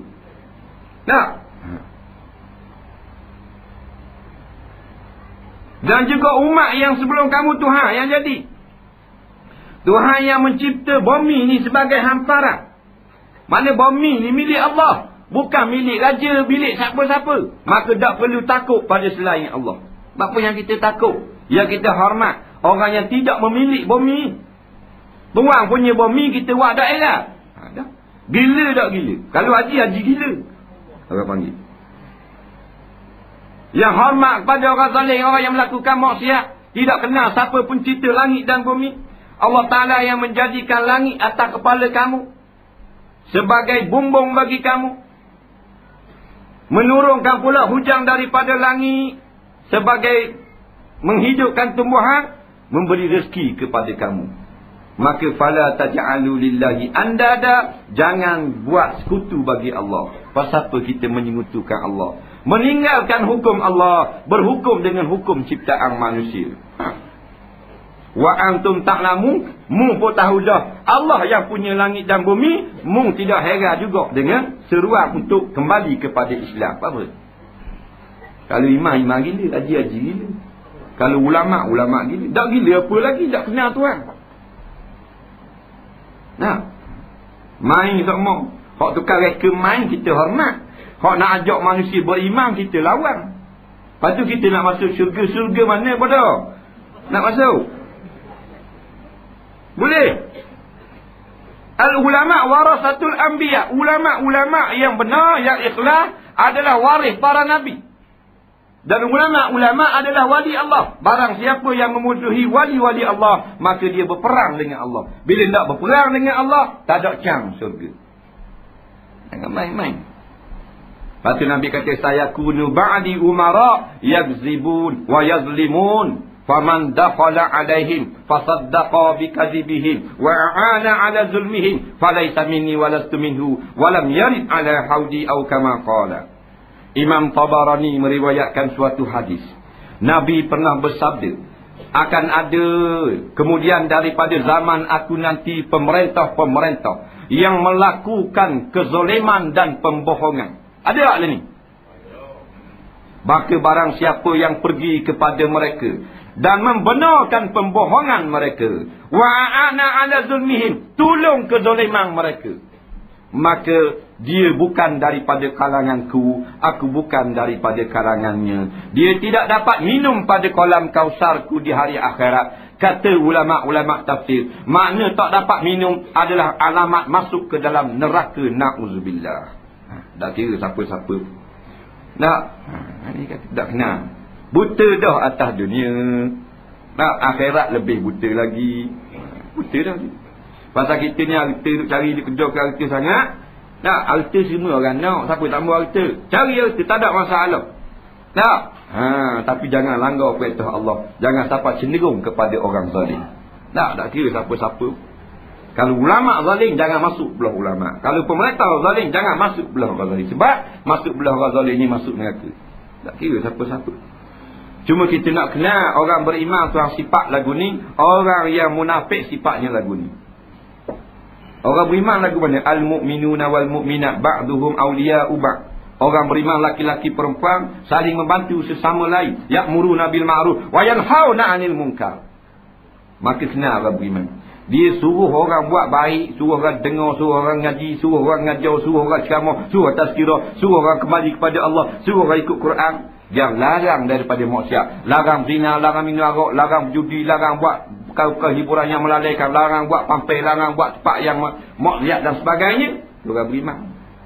Dan juga umat yang sebelum kamu Tuhan yang jadi. Tuhan yang mencipta bumi ni sebagai hamparan. Mana bumi ni milik Allah, bukan milik raja, milik siapa-siapa. Maka tak perlu takut pada selain Allah. Apa yang kita takut? Yang kita hormat orang yang tidak memiliki bumi. Tuan punya bumi kita buat daerah. Gila tak gila? Kalau haji gila, orang panggil. Yang hormat kepada orang zalim, orang yang melakukan maksiat, tidak kenal siapa pencipta langit dan bumi. Allah Ta'ala yang menjadikan langit atas kepala kamu sebagai bumbung bagi kamu, menurunkan pula hujan daripada langit sebagai menghidupkan tumbuhan, memberi rezeki kepada kamu. Maka fala taj'alu lillahi andada, jangan buat sekutu bagi Allah. Pasal apa kita menyekutukan Allah? Meninggalkan hukum Allah, berhukum dengan hukum ciptaan manusia. Wa antum ta'lamun, mu pun tahu dah Allah yang punya langit dan bumi. Mu tidak heran juga dengan seruan untuk kembali kepada Islam. Apa? Kalau imam gila, haji gila. Kalau ulama gila. Tak gila apa lagi, tak kenal Tuhan. Main tak mau. Hak tukar reka main kita hormat. Hak nak ajak manusia beriman kita lawan. Lepas tu kita nak masuk syurga mana pada? Nak masuk? Boleh. Al-ulama warasatul anbiya. Ulama-ulama yang benar, yang ikhlas adalah waris para nabi. Dan ulama-ulama adalah wali Allah. Barang siapa yang memusuhi wali-wali Allah, maka dia berperang dengan Allah. Bila tak berperang dengan Allah, tak ada cang syurga. Jangan main-main. Lepas tu Nabi kata, sayakunu ba'di umara yagzibun wa yazlimun. Faman dakhala alaihim fasaddaqa bikadzibihim wa a'ana ala zulmihim falaysa minni wa lastu minhu wa lam yarid ala haudi aw kama qala. Imam Tabarani meriwayatkan suatu hadis. Nabi pernah bersabda, akan ada kemudian daripada zaman aku nanti pemerintah-pemerintah yang melakukan kezoliman dan pembohongan. Ada tak ni? Maka barang siapa yang pergi kepada mereka dan membenarkan pembohongan mereka, wa ana ala zulmihim, tolong kezoliman mereka, maka dia bukan daripada kalanganku, aku bukan daripada kalangannya. Dia tidak dapat minum pada kolam kausarku di hari akhirat. Kata ulama-ulama tafsir, makna tak dapat minum adalah alamat masuk ke dalam neraka, na'udzubillah. Tak kira siapa-siapa. Ini kata tak kenal. Buta dah atas dunia. Akhirat lebih buta lagi. Buta dah. Pasal kita ni harta cari kerja ke harta sangat. Harta semua orang nak. Siapa tak mahu harta? Cari harta, tak ada masalah. Tapi jangan langgar perintah Allah. Jangan sampai cenderung kepada orang zalim. Tak kira siapa-siapa. Kalau ulama zalim, jangan masuk belah ulama. Kalau pemerintah zalim, jangan masuk belah orang zalim. Sebab masuk belah orang zalim ni masuk neraka. Tak kira siapa-siapa. Cuma kita nak kenal orang beriman tuan sifat lagu ni, orang yang munafik sifatnya lagu ni. Orang beriman lagu mana? Al-mu'minuna wal-mu'minat ba'duhum awliya'u ba'd. Orang beriman laki-laki perempuan saling membantu sesama lain. Ya'muruna bil ma'ruf wa yanhauna 'anil munkar. Maka kenal orang beriman. Dia suruh orang buat baik, suruh orang dengar, suruh orang ngaji, suruh orang ngajar, suruh orang ceramah, suruh tazkirah, suruh orang kembali kepada Allah, suruh orang ikut Quran. Dia larang daripada maksiat, larang zina, larang minum arak, larang judi, larang buat hiburan yang melalaikan, larang buat pampir, larang buat tempat yang maksiat dan sebagainya. Orang beriman.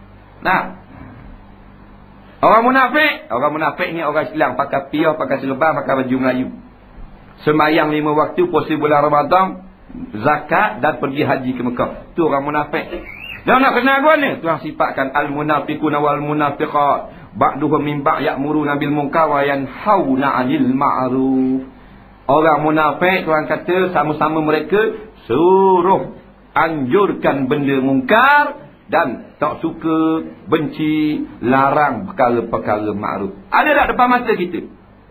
Orang munafik ni orang Islam, pakai piyah, pakai selebah, pakai baju Melayu. Sembahyang 5 waktu, puasa bulan Ramadan, zakat dan pergi haji ke Mekah. Tu orang munafik. Dan nak kenal gua ni, Tuhan sifatkan al-munafiquna wal munafiqat ba'duhum min ba' ya'muruna bil munkar wa yanhauna 'anil ma'ruf. Orang munafik Tuhan kata sama-sama mereka suruh anjurkan benda mungkar dan tak suka, benci, larang perkara-perkara makruf. Ada tak depan mata kita?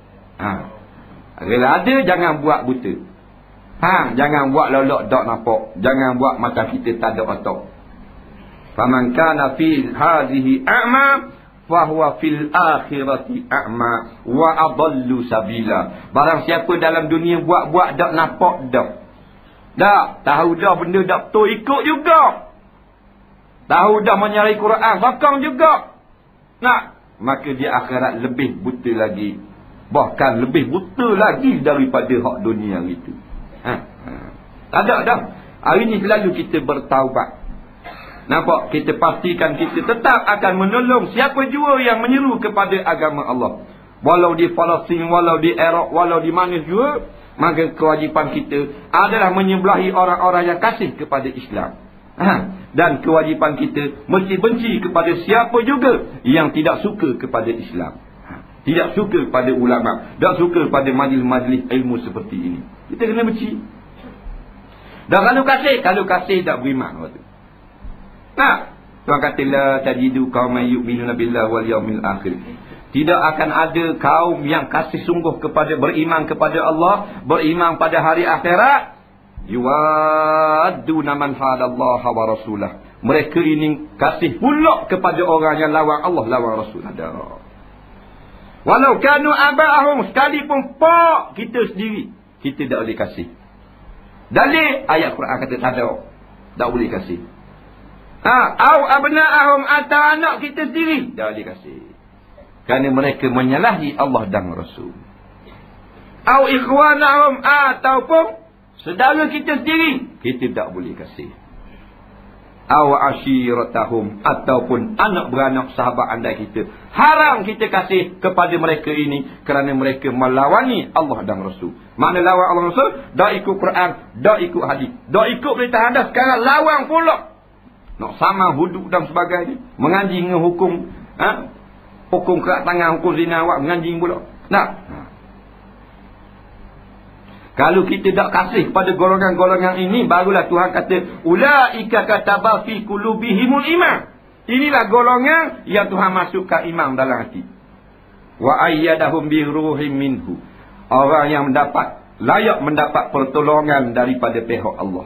Kalau ada, jangan buat buta. Jangan buat lolok tak nampak. Jangan buat macam kita tak ada otak. Faman kana fi hadhihi a'ma fahuwa fil akhirati a'ma wa adallu sabila. Barang siapa dalam dunia buat-buat tak nampak dah. Tak tahu dah benda tak betul, ikut juga. Tahu dah menyalahi Quran, sokong juga. Maka di akhirat lebih buta lagi. Bahkan lebih buta lagi daripada hak dunia itu. Tak ada dah. Hari ni selalu kita bertaubat. Nampak? Kita pastikan kita tetap akan menolong siapa jua yang menyeru kepada agama Allah. Walau di Palestin, walau di Iraq, walau di mana jua. Maka kewajipan kita adalah menyebelahi orang-orang yang kasih kepada Islam. Dan kewajipan kita mesti benci kepada siapa juga yang tidak suka kepada Islam. Tidak suka pada ulama, tak suka pada majlis-majlis ilmu seperti ini. Kita kena benci. Dan kalau kasih tak beriman waktu. Tuhan kata la tajidu qauman yu'minuna billahi wal yawmil akhir. Tidak akan ada kaum yang kasih sungguh beriman kepada Allah, beriman pada hari akhirat. Yuwadduna man hadallaha wa rasulah. Mereka ini kasih pula kepada orang yang lawan Allah, lawan Rasul. Ada. Walau kanu aba'ahum, sekalipun pak kita sendiri, kita tak boleh kasih. Dalil ayat Quran kata tak boleh kasih. Au abna'ahum, atau anak kita sendiri tak boleh kasih. Kerana mereka menyalahi Allah dan Rasul. Au ikhwanahum, ataupun saudara kita sendiri, kita tak boleh kasih. Aw ashiratahum, ataupun anak beranak sahabat anda kita, haram kita kasih kepada mereka ini kerana mereka melawani Allah dan Rasul. Makna lawan Allah dan Rasul, dak ikut Quran, dak ikut hadis, dak ikut perintah anda, sekarang lawan pula. Nak sama hudud dan sebagainya, menganjing hukum hukum kerak tangan, hukum zina, awak menganjing pula. Kalau kita tak kasih pada golongan-golongan ini, barulah Tuhan kata, ulaika kataba fi qulubihimul iman. Inilah golongan yang Tuhan masukkan iman dalam hati. Wa ayyadahum bi ruhim minhu. Orang yang layak mendapat pertolongan daripada pihak Allah.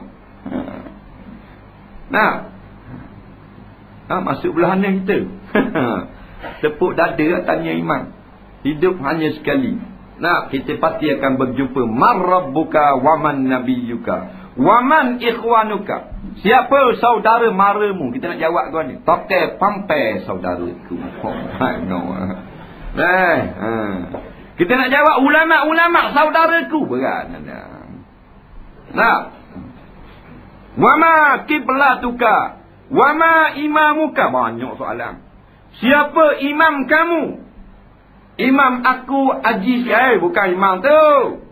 Masuk belahan kita. Tepuk dada tanya iman. Hidup hanya sekali. Kita pasti akan berjumpa. Man rabbuka waman nabiyuka waman ikhwanuka. Siapa saudara maramu? Kita nak jawab kau ni. Toke pampai saudaraku. Kita nak jawab ulama-ulama saudaraku. Berat. Wama kiblatuka wama imamuka. Banyak soalan. Siapa imam kamu? Imam aku Haji Syahir, bukan imam tu.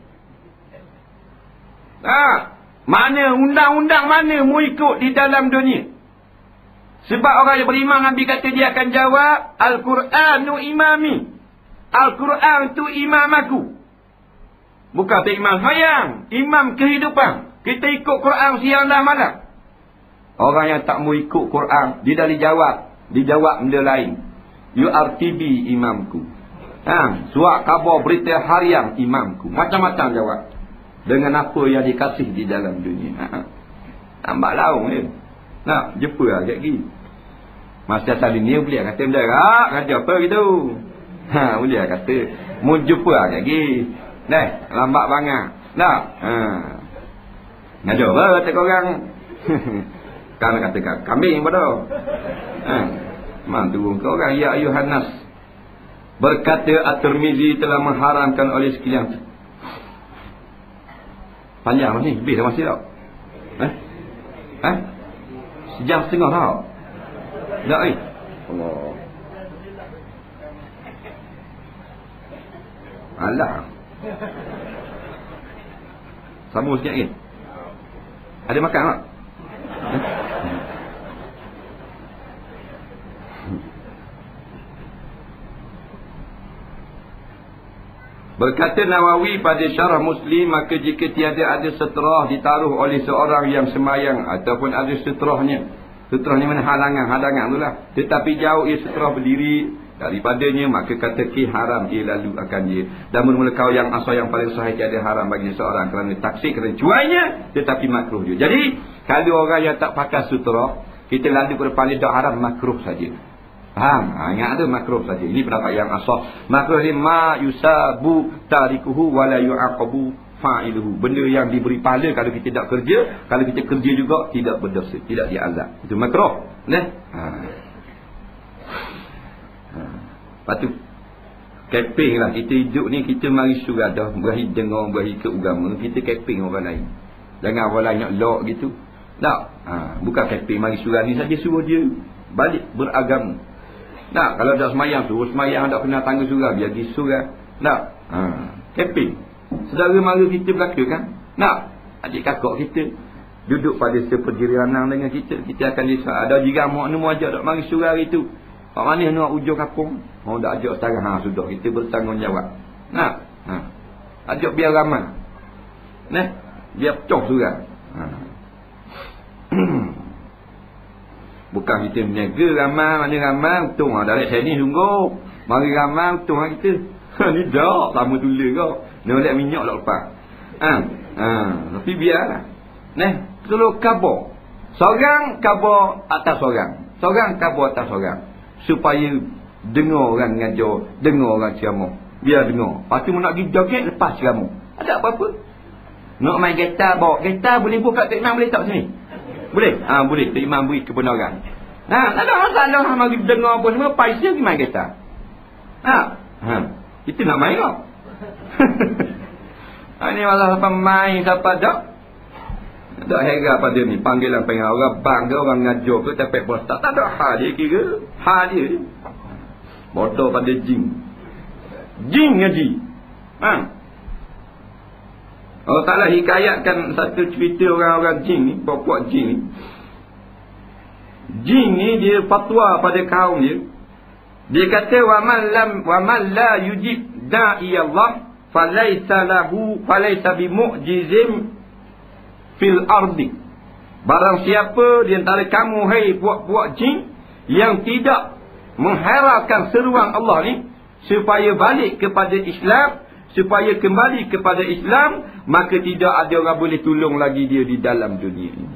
Mana undang-undang mana mu ikut di dalam dunia? Sebab orang yang beriman, Nabi kata dia akan jawab, Al-Quran imami. Al-Quran tu imam aku. Bukan tu imam sayang, imam kehidupan. Kita ikut Quran siang dan malam. Orang yang tak mau ikut Quran, dia dah dijawab benda lain. URTB imamku. Surat khabar berita harian imamku. Macam-macam jawab. Dengan apa yang dikasih di dalam dunia. Nampak laung dia. Jumpa lah kat gini. Masa tadi ni boleh kata benda kata apa gitu. Boleh kata mau jumpa lah kat gini. Lambat banget. Ngajak apa kata korang. Kan katakan kambing pada. Mantu korang ya ayuhan nas. Berkata At-Tirmizi telah mengharamkan oleh sekalian. Panjang ni, lebih dah masih tak? Sejam setengah tau. Tak Allah. Alah. Sambung sikit lagi. Ada makan tak? Berkata Nawawi pada syarah Muslim, maka jika tiada ada seterah ditaruh oleh seorang yang sembahyang ataupun ada seterahnya, Sutra ni mana hadangan tu lah. Tetapi jauh ia sutra berdiri daripadanya, maka kata haram ia lalu akan dia. Dan mula-mula kau yang asal yang paling sahih tiada haram bagi seorang kerana taksir, kerana cuainya, tetapi makruh juga. Jadi kalau orang yang tak pakai sutra, kita lalu ke depan dia tak haram, makruh saja. Faham? Ingat tu, makruh saja. Ini pendapat yang asal. Makruh ni ma yusabu tarikuhu wala yu'aqabu fa'iluhu. Benda yang diberi pahala kalau kita tak kerja, kalau kita kerja juga tidak berdosa, tidak diazab. Itu makruh. Nah. Lepas tu keping lah. Kita hidup ni, kita mari surah dah, berahi dengar, berahi ke agama, kita keping orang lain. Jangan orang lain nak lock gitu. Tak. Bukan keping, mari surah ni saja, suruh dia balik beragama. Tak. Kalau tak semayang, suruh semayang, tak kena tangga surah, biar pergi surah. Tak. Keping. Saudara mara kita belaka kan. Tak. Adik kakak kita duduk pada seperdirianan dengan kita, kita akan disah. Ada jiran mak ni mau ajak tak mari surah hari tu. Pak mana nak ujung kampung? Mau tak ajak sekarang? Sudah, kita bertanggungjawab. Nah, ajak biar ramai. Nah, biar pecah surah. Bukan kita berniaga ramai, mana ramai, untung dari sini sungguh. Mari ramai, untung kita. Ni dah, sama tulis kau. Ni oleh minyak lah lepas. Tapi biarlah. Nah, kalau kabar. Seorang kabar atas seorang. Seorang kabar atas seorang. Supaya dengar orang ngajar, dengar orang ceramah. Biar dengar. Lepas tu nak pergi joget, lepas ceramah. Ada apa-apa. Nak main gitar, bawa gitar, boleh buka Tok Imam, boleh tak sini? Boleh? Boleh. Tok Imam beri kebenaran. Tak ada masalah. Mari dengar apa semua, paisnya pergi main gitar. Kita nak main tak? Ini masalah pemain, siapa tak? Tak heran pada ni, panggilan orang bang ke, orang ngajar ke, tapek postak. Tak ada hal dia kira. Hal dia. Bodoh pada jin. Jin ngaji. Allah Ta'ala hikayatkan satu cerita orang-orang jin ni, puak-puak jin ni. Jin ni dia fatwa pada kaum dia. Dia kata wa man la yujib da'i Allah falaysa bimu'jizim fil ardi. Barang siapa di antara kamu, hai puak-puak jin, yang tidak mengharapkan seruan Allah ni supaya balik kepada Islam, supaya kembali kepada Islam, maka tidak ada orang boleh tolong lagi dia di dalam dunia ini.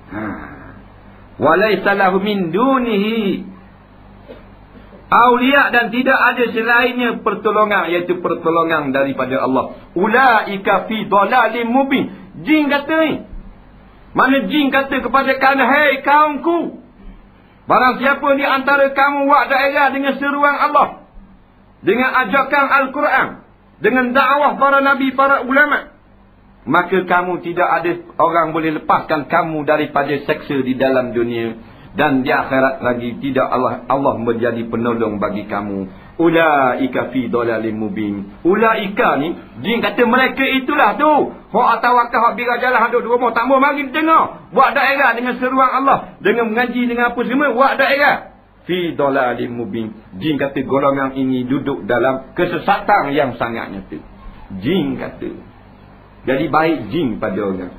Walaysa lahu min dunihi auliya, dan tidak ada selainnya pertolongan, iaitu pertolongan daripada Allah. Ulaika fi dhalalim mubin. Jin kata ni. Mana jin kata kepada kalian, hai kaumku, barang siapa di antara kamu buat daerah dengan seruan Allah, dengan ajakan Al-Quran, dengan dakwah para nabi, para ulama, maka kamu tidak ada orang boleh lepaskan kamu daripada seksa di dalam dunia, dan di akhirat lagi tidak Allah menjadi penolong bagi kamu. Ulaika fi dhalalim mubin. Ulaika ni, jin kata mereka itulah tu. Hak tawakal, hak bira jalan, hak duduk rumah tak mau mari dengar. Buat daerah dengan seruan Allah, dengan mengaji, dengan apa semua, buat daerah. Fi dhalalim mubin. Jin kata golongan ini duduk dalam kesesatan yang sangat nyata. Jin kata. Jadi baik jin pada orang.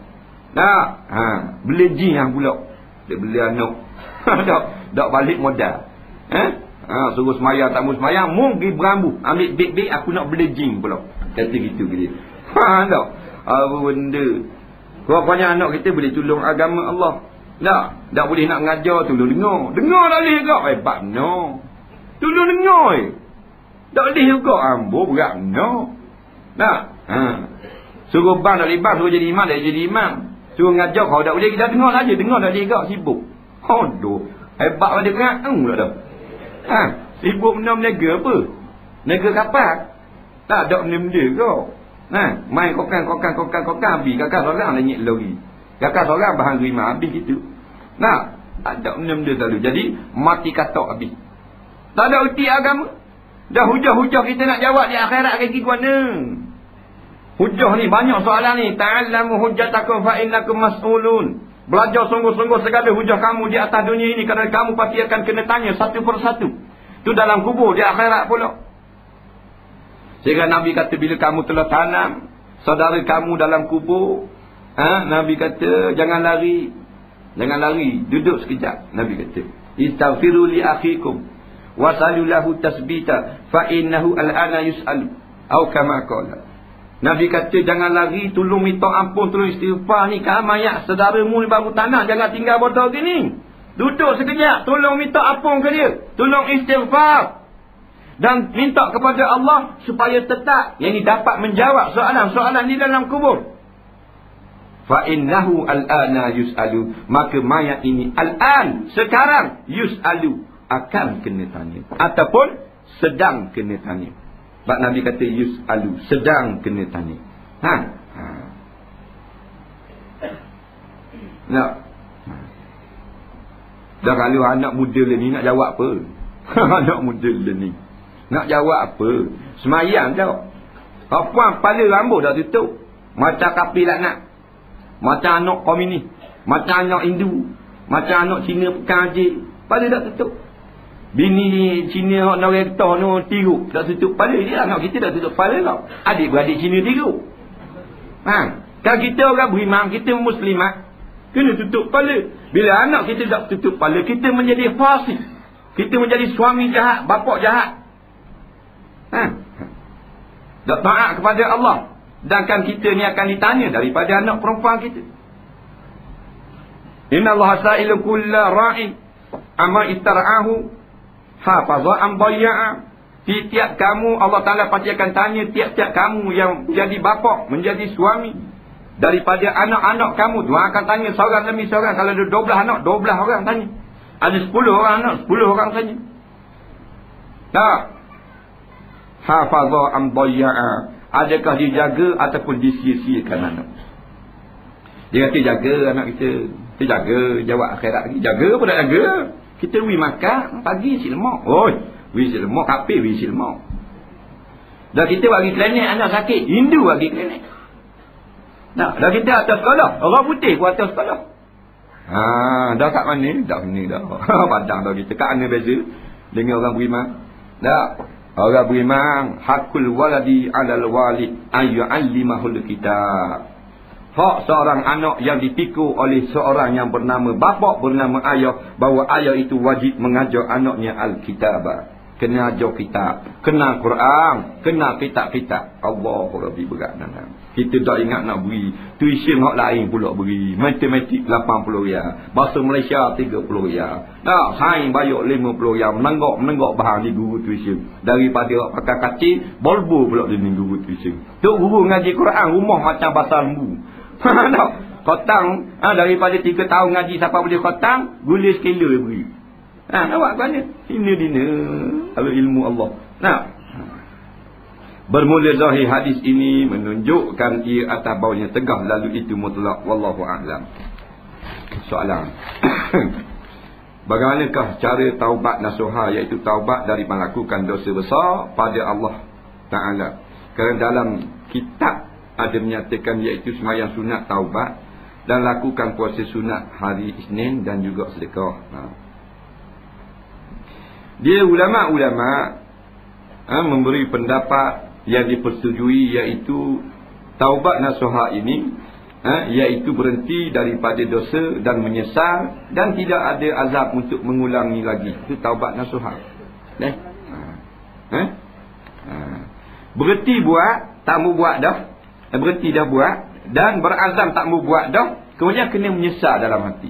Beli jin yang pula. Dia beli anak. Tak balik modal. Suruh semayang, tak mau semayang, pergi berambu, ambil beg-beg, aku nak beli jin pula. Kata gitu ke dia. Tak. Apa benda. Rupanya anak kita boleh tolong agama Allah. Tak boleh nak ngajar, tolong dengar. Dengar tak boleh juga. Hebat no. Tolong dengar. Tak boleh juga. Ambo berat no. Tak. Suruh bang tak boleh bang, suruh jadi imam tak jadi imam. Suruh ngajar kau tak boleh, kita dengar saja. Dengar tak boleh juga, sibuk. Aduh. Hebat pada kerang tak dah. Sibuk benda menega apa? Nega kapal? Tak ada benda-benda kau. Main kokang habis. Kakak seorang nanyik lori. Kakak seorang bahan terima habis gitu. Tak ada benda-benda selalu. Jadi mati katok habis. Tak ada erti agama. Dah hujah-hujah kita nak jawab di akhirat kaki mana? Hujah ni banyak soalan ni. Ta'allamu hujjatakum fa innakum mas'ulun. Belajar sungguh-sungguh segala hujah kamu di atas dunia ini, kerana kamu pasti akan kena tanya satu persatu. Itu dalam kubur, di akhirat pula. Sehingga Nabi kata bila kamu telah tanam saudara kamu dalam kubur, Nabi kata jangan lari. Jangan lari, duduk sekejap. Nabi kata, istaghfiru li akhikum wasalu lahu tasbita fa innahu al-ana yus'alu. Atau kama qala. Nabi kata, jangan lari, tolong minta ampun, tolong istighfar ni kan mayat saudaramu ni baru tanah, jangan tinggal bodoh gini. Duduk sekejap, tolong minta ampun ke dia, tolong istighfar dan minta kepada Allah supaya tetap yang ini dapat menjawab soalan-soalan di dalam kubur. Fa innahu al-ana yus'alu, maka mayat ini al-an, sekarang, yus'alu, akan kena tanya ataupun sedang kena tanya. Sebab Nabi kata yus'alu, sedang kena tanya. Nah, dah kalau anak muda ni nak jawab apa? Anak muda ni nak jawab apa? Semayang tau. Puan kepala rambut dah tutup. Macam kafir laknat. Macam anak komunis. Macam anak Hindu. Macam anak Cina pekan haji. Kepala dah tutup. Bini Cina nak rektor nak tiru. Dah tutup kepala dia. Anak kita dah tutup kepala tau. Adik-beradik Cina tiru. Kalau kita orang beriman, kita muslimat, kena tutup kepala. Bila anak kita tak tutup kepala, kita menjadi fasik. Kita menjadi suami jahat, bapa jahat. Tak taat kepada Allah. Sedangkan kita ni akan ditanya daripada anak perempuan kita. Inna Allah sa'ilun kulla ra'in amma istara'ahu hafaza am bayya'a. Tiap-tiap kamu, Allah Ta'ala pasti akan tanya tiap-tiap kamu yang menjadi bapa, menjadi suami, daripada anak-anak kamu. Tuhan akan tanya seorang demi seorang. Kalau ada 12 anak, 12 orang tanya. Ada 10 orang anak, 10 orang tanya. Tak. Hafaza am bayya'a, adakah dijaga ataupun disia-siakan anak. Dia kata jaga anak kita. Kita jaga, jawab akhirat lagi. Jaga apa tak jaga? Kita wui makan, pagi isi lemak. Wui isi lemak, kapir wui isi lemak. Dah kita bagi klinik anak sakit, Hindu bagi klinik. Dah kita atas sekolah, orang putih pun atas sekolah. Dah kat mana? Dah ni dah. Padang dah kita. Kat mana beza dengan orang beriman? Dah. Orang beriman, hakul waladi alal walid ayyu'allimahul kitab. Hak seorang anak yang dipikul oleh seorang yang bernama bapa, bernama ayah, bahawa ayah itu wajib mengajar anaknya al-kitabah. Kena ajar kitab, kena Quran, kena kitab-kitab. Allahu Rabbi berat nanam. Kita tak ingat nak beri tuition hak lain pula beri. Matematik 80 riyal, bahasa Malaysia 30 riyal. Tak, sains bayar 50 riyal, menenggak bahan di guru tuition. Daripada hak pakai kacil, bolbo pula di guru tuition. Tok guru ngaji Quran rumah macam bahasa lembu. Tak, khotang daripada 3 tahun ngaji siapa boleh khotang, gula sekilo beri. Awak mana? Dina-dina kalau ilmu Allah. Bermula zahir hadis ini menunjukkan ia atas bawahnya tegah, lalu itu mutlak. Wallahu a'lam. Soalan. Bagaimanakah cara taubat nasuha, iaitu taubat dari melakukan dosa besar pada Allah Ta'ala? Kerana dalam kitab ada menyatakan iaitu sembahyang sunat taubat dan lakukan puasa sunat hari Isnin dan juga sedekah. Dia ulama-ulama memberi pendapat yang dipersetujui, iaitu taubat nasuha ini iaitu berhenti daripada dosa dan menyesal dan tidak ada azab untuk mengulangi lagi. Itu taubat nasuha. Berhenti buat, tak mau buat dah. Berhenti dah buat dan berazam tak mau buat dah, kemudian kena menyesal dalam hati.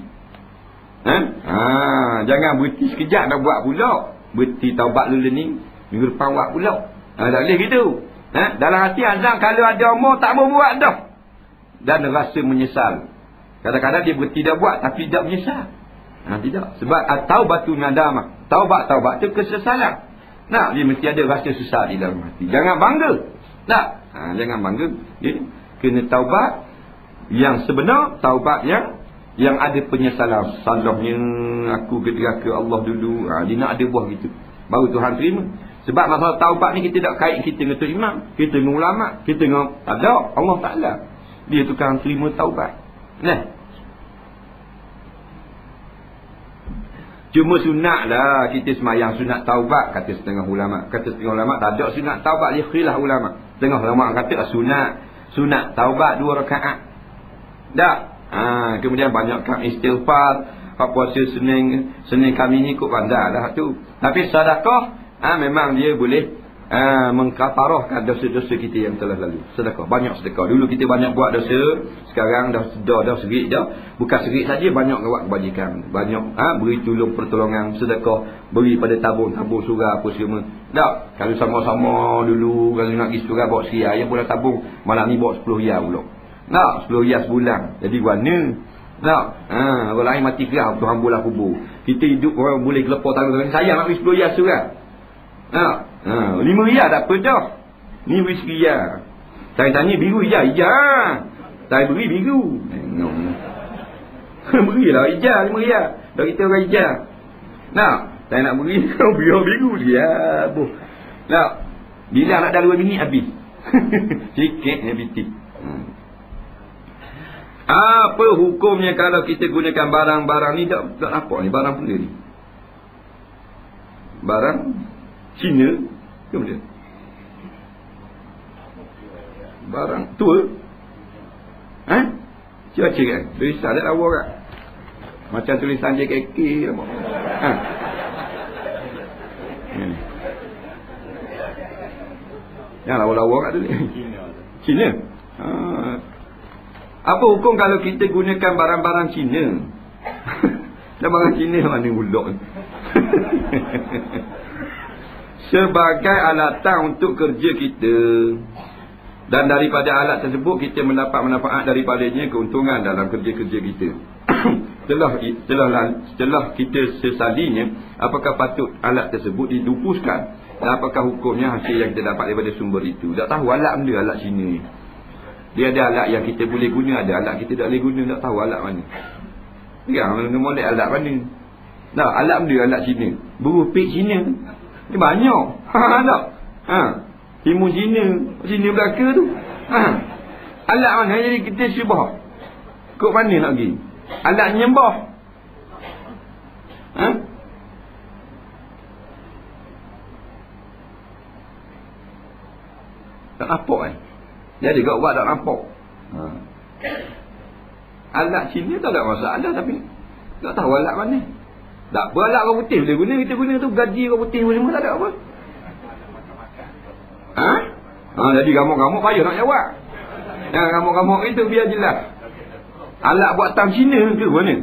Jangan berhenti sekejap dah buat pula. Berhenti taubat dulu ni, minggu depan buat pula. Tak boleh gitu. Dalam hati azam kalau ada umur tak mau buat dah, dan rasa menyesal. Kadang-kadang dia berhenti dah buat tapi tidak menyesal. Tidak. Sebab taubatu nadamah. Taubat itu kesesalan. Dia mesti ada rasa sesal di dalam hati. Jangan bangga. Jangan bangga. Dia kena taubat yang sebenar, taubat yang ada penyesalan. Salahnya aku ke Allah dulu. Dia nak ada buah gitu, baru Tuhan terima. Sebab masalah taubat ni kita tak kait kita dengan Tok Imam, kita dengan ulama, kita dengan Allah Ta'ala. Dia tukang terima taubat. Cuma sunat lah kita semayang sunat taubat, kata setengah ulama. Kata setengah ulama tak ada sunat taubat, dia khilaf ulama. Setengah ulama kata sunat taubat 2 rakaat. Tak. Kemudian banyakkan istighfar. Hak puasa Senin kami ni ikut bandar dah tu. Tapi sedekah memang dia boleh mengkafarahkan dosa-dosa kita yang telah lalu. Sedekah, banyak sedekah. Dulu kita banyak buat dosa, sekarang dah serik dah. Bukan serik saja, banyak buat kebajikan. Banyak beri pertolongan, sedekah, beri pada tabung surau apa semua. Tak, kalau sama-sama dulu kalau nak pergi surau bawa seriah, yang boleh tabung, malam ni bawa 10 riyal pula. Nak 10 riyal sebulan. Jadi warna. Tak, orang lain mati kerah tu hambulah kubur. Kita hidup orang boleh gelepar tangan. Saya nak pergi 10 riyal surau. 5 riyal tak apa dah. Ni beri riyal. Saya tanya biru hijau. Saya beri biru. Berilah hijau 5 riyal. Dah kita orang hijau. Saya nak beri kau biru dia. Bila nak dah 2 minit habis. Sikit habis. Apa hukumnya kalau kita gunakan barang-barang ni tak nampak ni barang benda ni. Barang Cina ke benda? Barang tua. Cuaca kan? Tulisan tak lawa kan? Macam tulisan JKK nampak. Yang lawa-lawa kat tu. Cina. Apa hukum kalau kita gunakan barang-barang Cina? Dan barang Cina mana ulok? Sebagai alatan untuk kerja kita. Dan daripada alat tersebut kita mendapat manfaat daripadanya, keuntungan dalam kerja-kerja kita. Setelah kita sesalinya, apakah patut alat tersebut didupuskan? Dan apakah hukumnya hasil yang kita dapat daripada sumber itu? Tak tahu alat benda, alat Cina ni. Dia ada alat yang kita boleh guna, ada alat kita tak boleh guna, tak tahu alat mana. Yang molek alat mana. Alat benda, alat Cina. Berupik Cina. Ni banyak. Tak? Timun Cina belaka tu. Alat mana jadi kita syubah? Kok mana nak pergi? Alat nyembah. Tak nampak kan? Jadi kau buat tak nampak. Alat Cina tak ada masalah, tapi tak tahu alat mana. Tak apa, alat kau putih boleh guna. Kita guna tu gaji kau putih semua tak ada apa. Jadi gamuk-gamuk payah nak jawab. Yang gamuk-gamuk itu biar jelas. Alat buatan Cina ke mana?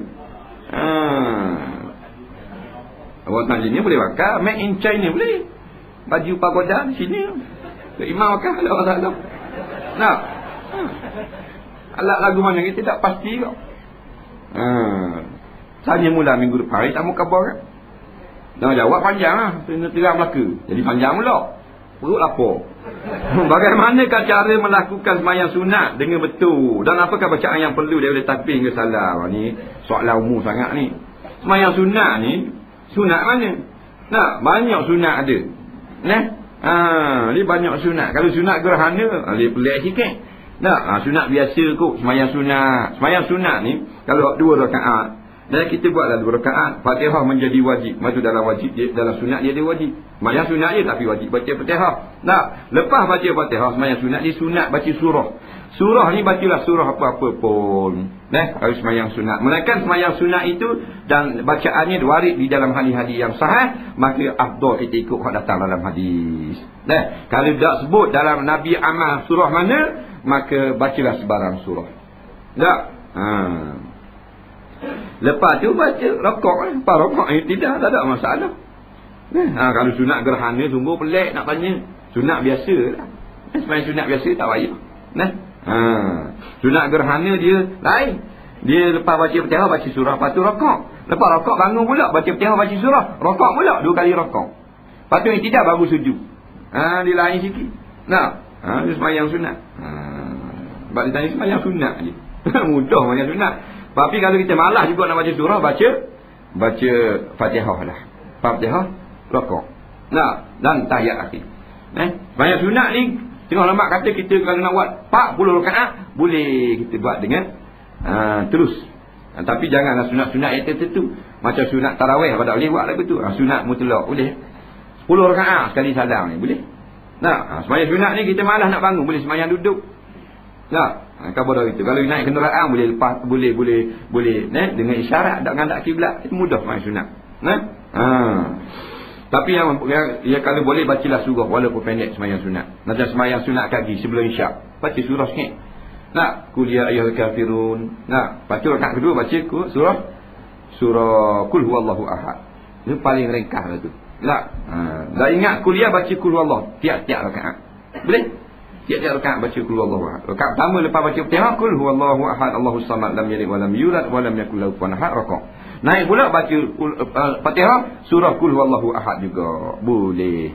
Buatan Cina boleh pakai. Made in China boleh. Baju pagoda Cina. Imam pakai kalau orang tak tahu. Alat lagu mana kita tak pasti kau. Tanya mula minggu depan. Hari tak mau khabar kan? Jangan jawab panjang lah. Terang Melaka. Jadi panjang pula. Perut lapar. Bagaimanakah cara melakukan sembahyang sunat dengan betul? Dan apakah bacaan yang perlu daripada takbir hingga salam? Ni soalan umum sangat ni. Sembahyang sunat ni, sunat mana? Banyak sunat ada. Ni banyak sunat. Kalau sunat gerhana, dia pelik sikit. Sunat biasa kot, sembahyang sunat. Sembahyang sunat ni kalau 2 rakaat, dan kita buatlah 2 rakaat, Fatihah menjadi wajib. Maksud dalam wajib dia, dalam sunat dia wajib. Sembahyang sunat dia tapi wajib baca Fatihah. Lepas baca Fatihah, sembahyang sunat dia sunat baca surah. Surah ni bacalah surah apa-apa pun. Harus sembahyang sunat. Melainkan sembahyang sunat itu dan bacaannya warid di dalam hadis-hadis yang sahih, maka afdal kita ikut hak datang dalam hadis. Kalau tak sebut dalam Nabi amal surah mana, maka bacalah sebarang surah. Lepas tu baca rokok. Lepas rokok tidak ada masalah. Kalau sunat gerhana sungguh pelik nak tanya. Sunat biasa lah. Sembahyang sunat biasa tak payah. Sunat gerhana dia lain. Dia lepas baca Fatihah baca surah, lepas tu rokok. Lepas rokok bangun pula baca Fatihah baca surah, rokok pula 2 kali rokok. Lepas tu tidak baru sujud. Dia lain sikit. Dia sembahyang sunat. Sebab dia tanya sembahyang sunat je. Mudah sembahyang sunat. Tapi kalau kita malas juga nak baca surah, baca Fatihah lah. Fatihah, rokok. Dan tahiyat akhir. Sembahyang sunat ni, tengok ulama kata kita kalau nak buat 40 rakaat, boleh kita buat dengan terus. Tapi janganlah sunat-sunat yang tertentu. Macam sunat tarawih pada boleh buat lagu tu. Sunat mutlak boleh. 10 rakaat sekali salam ni boleh. Sembahyang sunat ni kita malas nak bangun, boleh sembahyang duduk. Nah, kabar itu. Kalau naik kenderaan boleh lepas, boleh dengan isyarat tak ngadap kiblat, itu mudah main sunat. Nah. Tapi yang kalau boleh bacalah surah walaupun pendek sembahyang sunat. Macam sembahyang sunat kaki sebelum isyak, baca surah sikit. Nah, qul ya ayyuhal kafirun. Nah, baca rakaat kedua baca surah qul huwallahu ahad. Itu paling ringkas lah tu. Nah, dah ingat kuliah baca qul huwallahu tiap-tiap rakaat. Boleh? Tiap-tiap rakaat baca qul huwallahu ahad. Rakaat pertama lepas baca Fatihah qul huwallahu ahad Allahus samad lam yalid wa lam yulad wa lam yakul lahu kufuwan ahad rakaat. Naik pula baca Fatihah surah qul huwallahu ahad juga. Boleh.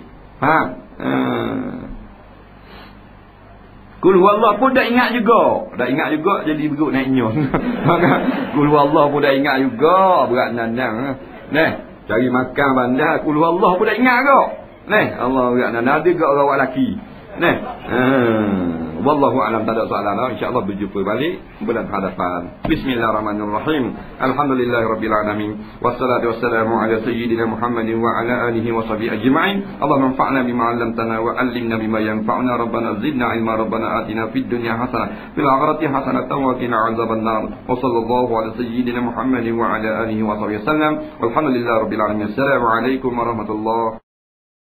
Qul huwallahu pun dah ingat juga. Dah ingat juga jadi beruk naik nyon. Qul huwallahu pun dah ingat juga, berat nandang. Neh, cari makan bandar qul huwallahu pun dah ingat ke? Neh, Allah berat nandang ada gak orang lelaki. Neh. Wallahu a'lam, tak ada soalan. InsyaAllah berjumpa balik bulan hadapan. Bismillahirrahmanirrahim. Alhamdulillahirabbil alamin. Wassalatu wassalamu ala sayyidina Muhammadin wa ala alihi wa sahbihi ajma'in. Allahumma anfa'na bima 'allamtana wa 'allimna bima yanfa'una. Rabbana zidna 'ilma. Rabbana atina fid dunya hasanah fil akhirati hasanah wa qina 'adzabannar. Wa sallallahu ala sayyidina Muhammadin wa ala alihi wa sahbihi wasallam. Walhamdulillahirabbil alamin. Assalamu alaikum warahmatullahi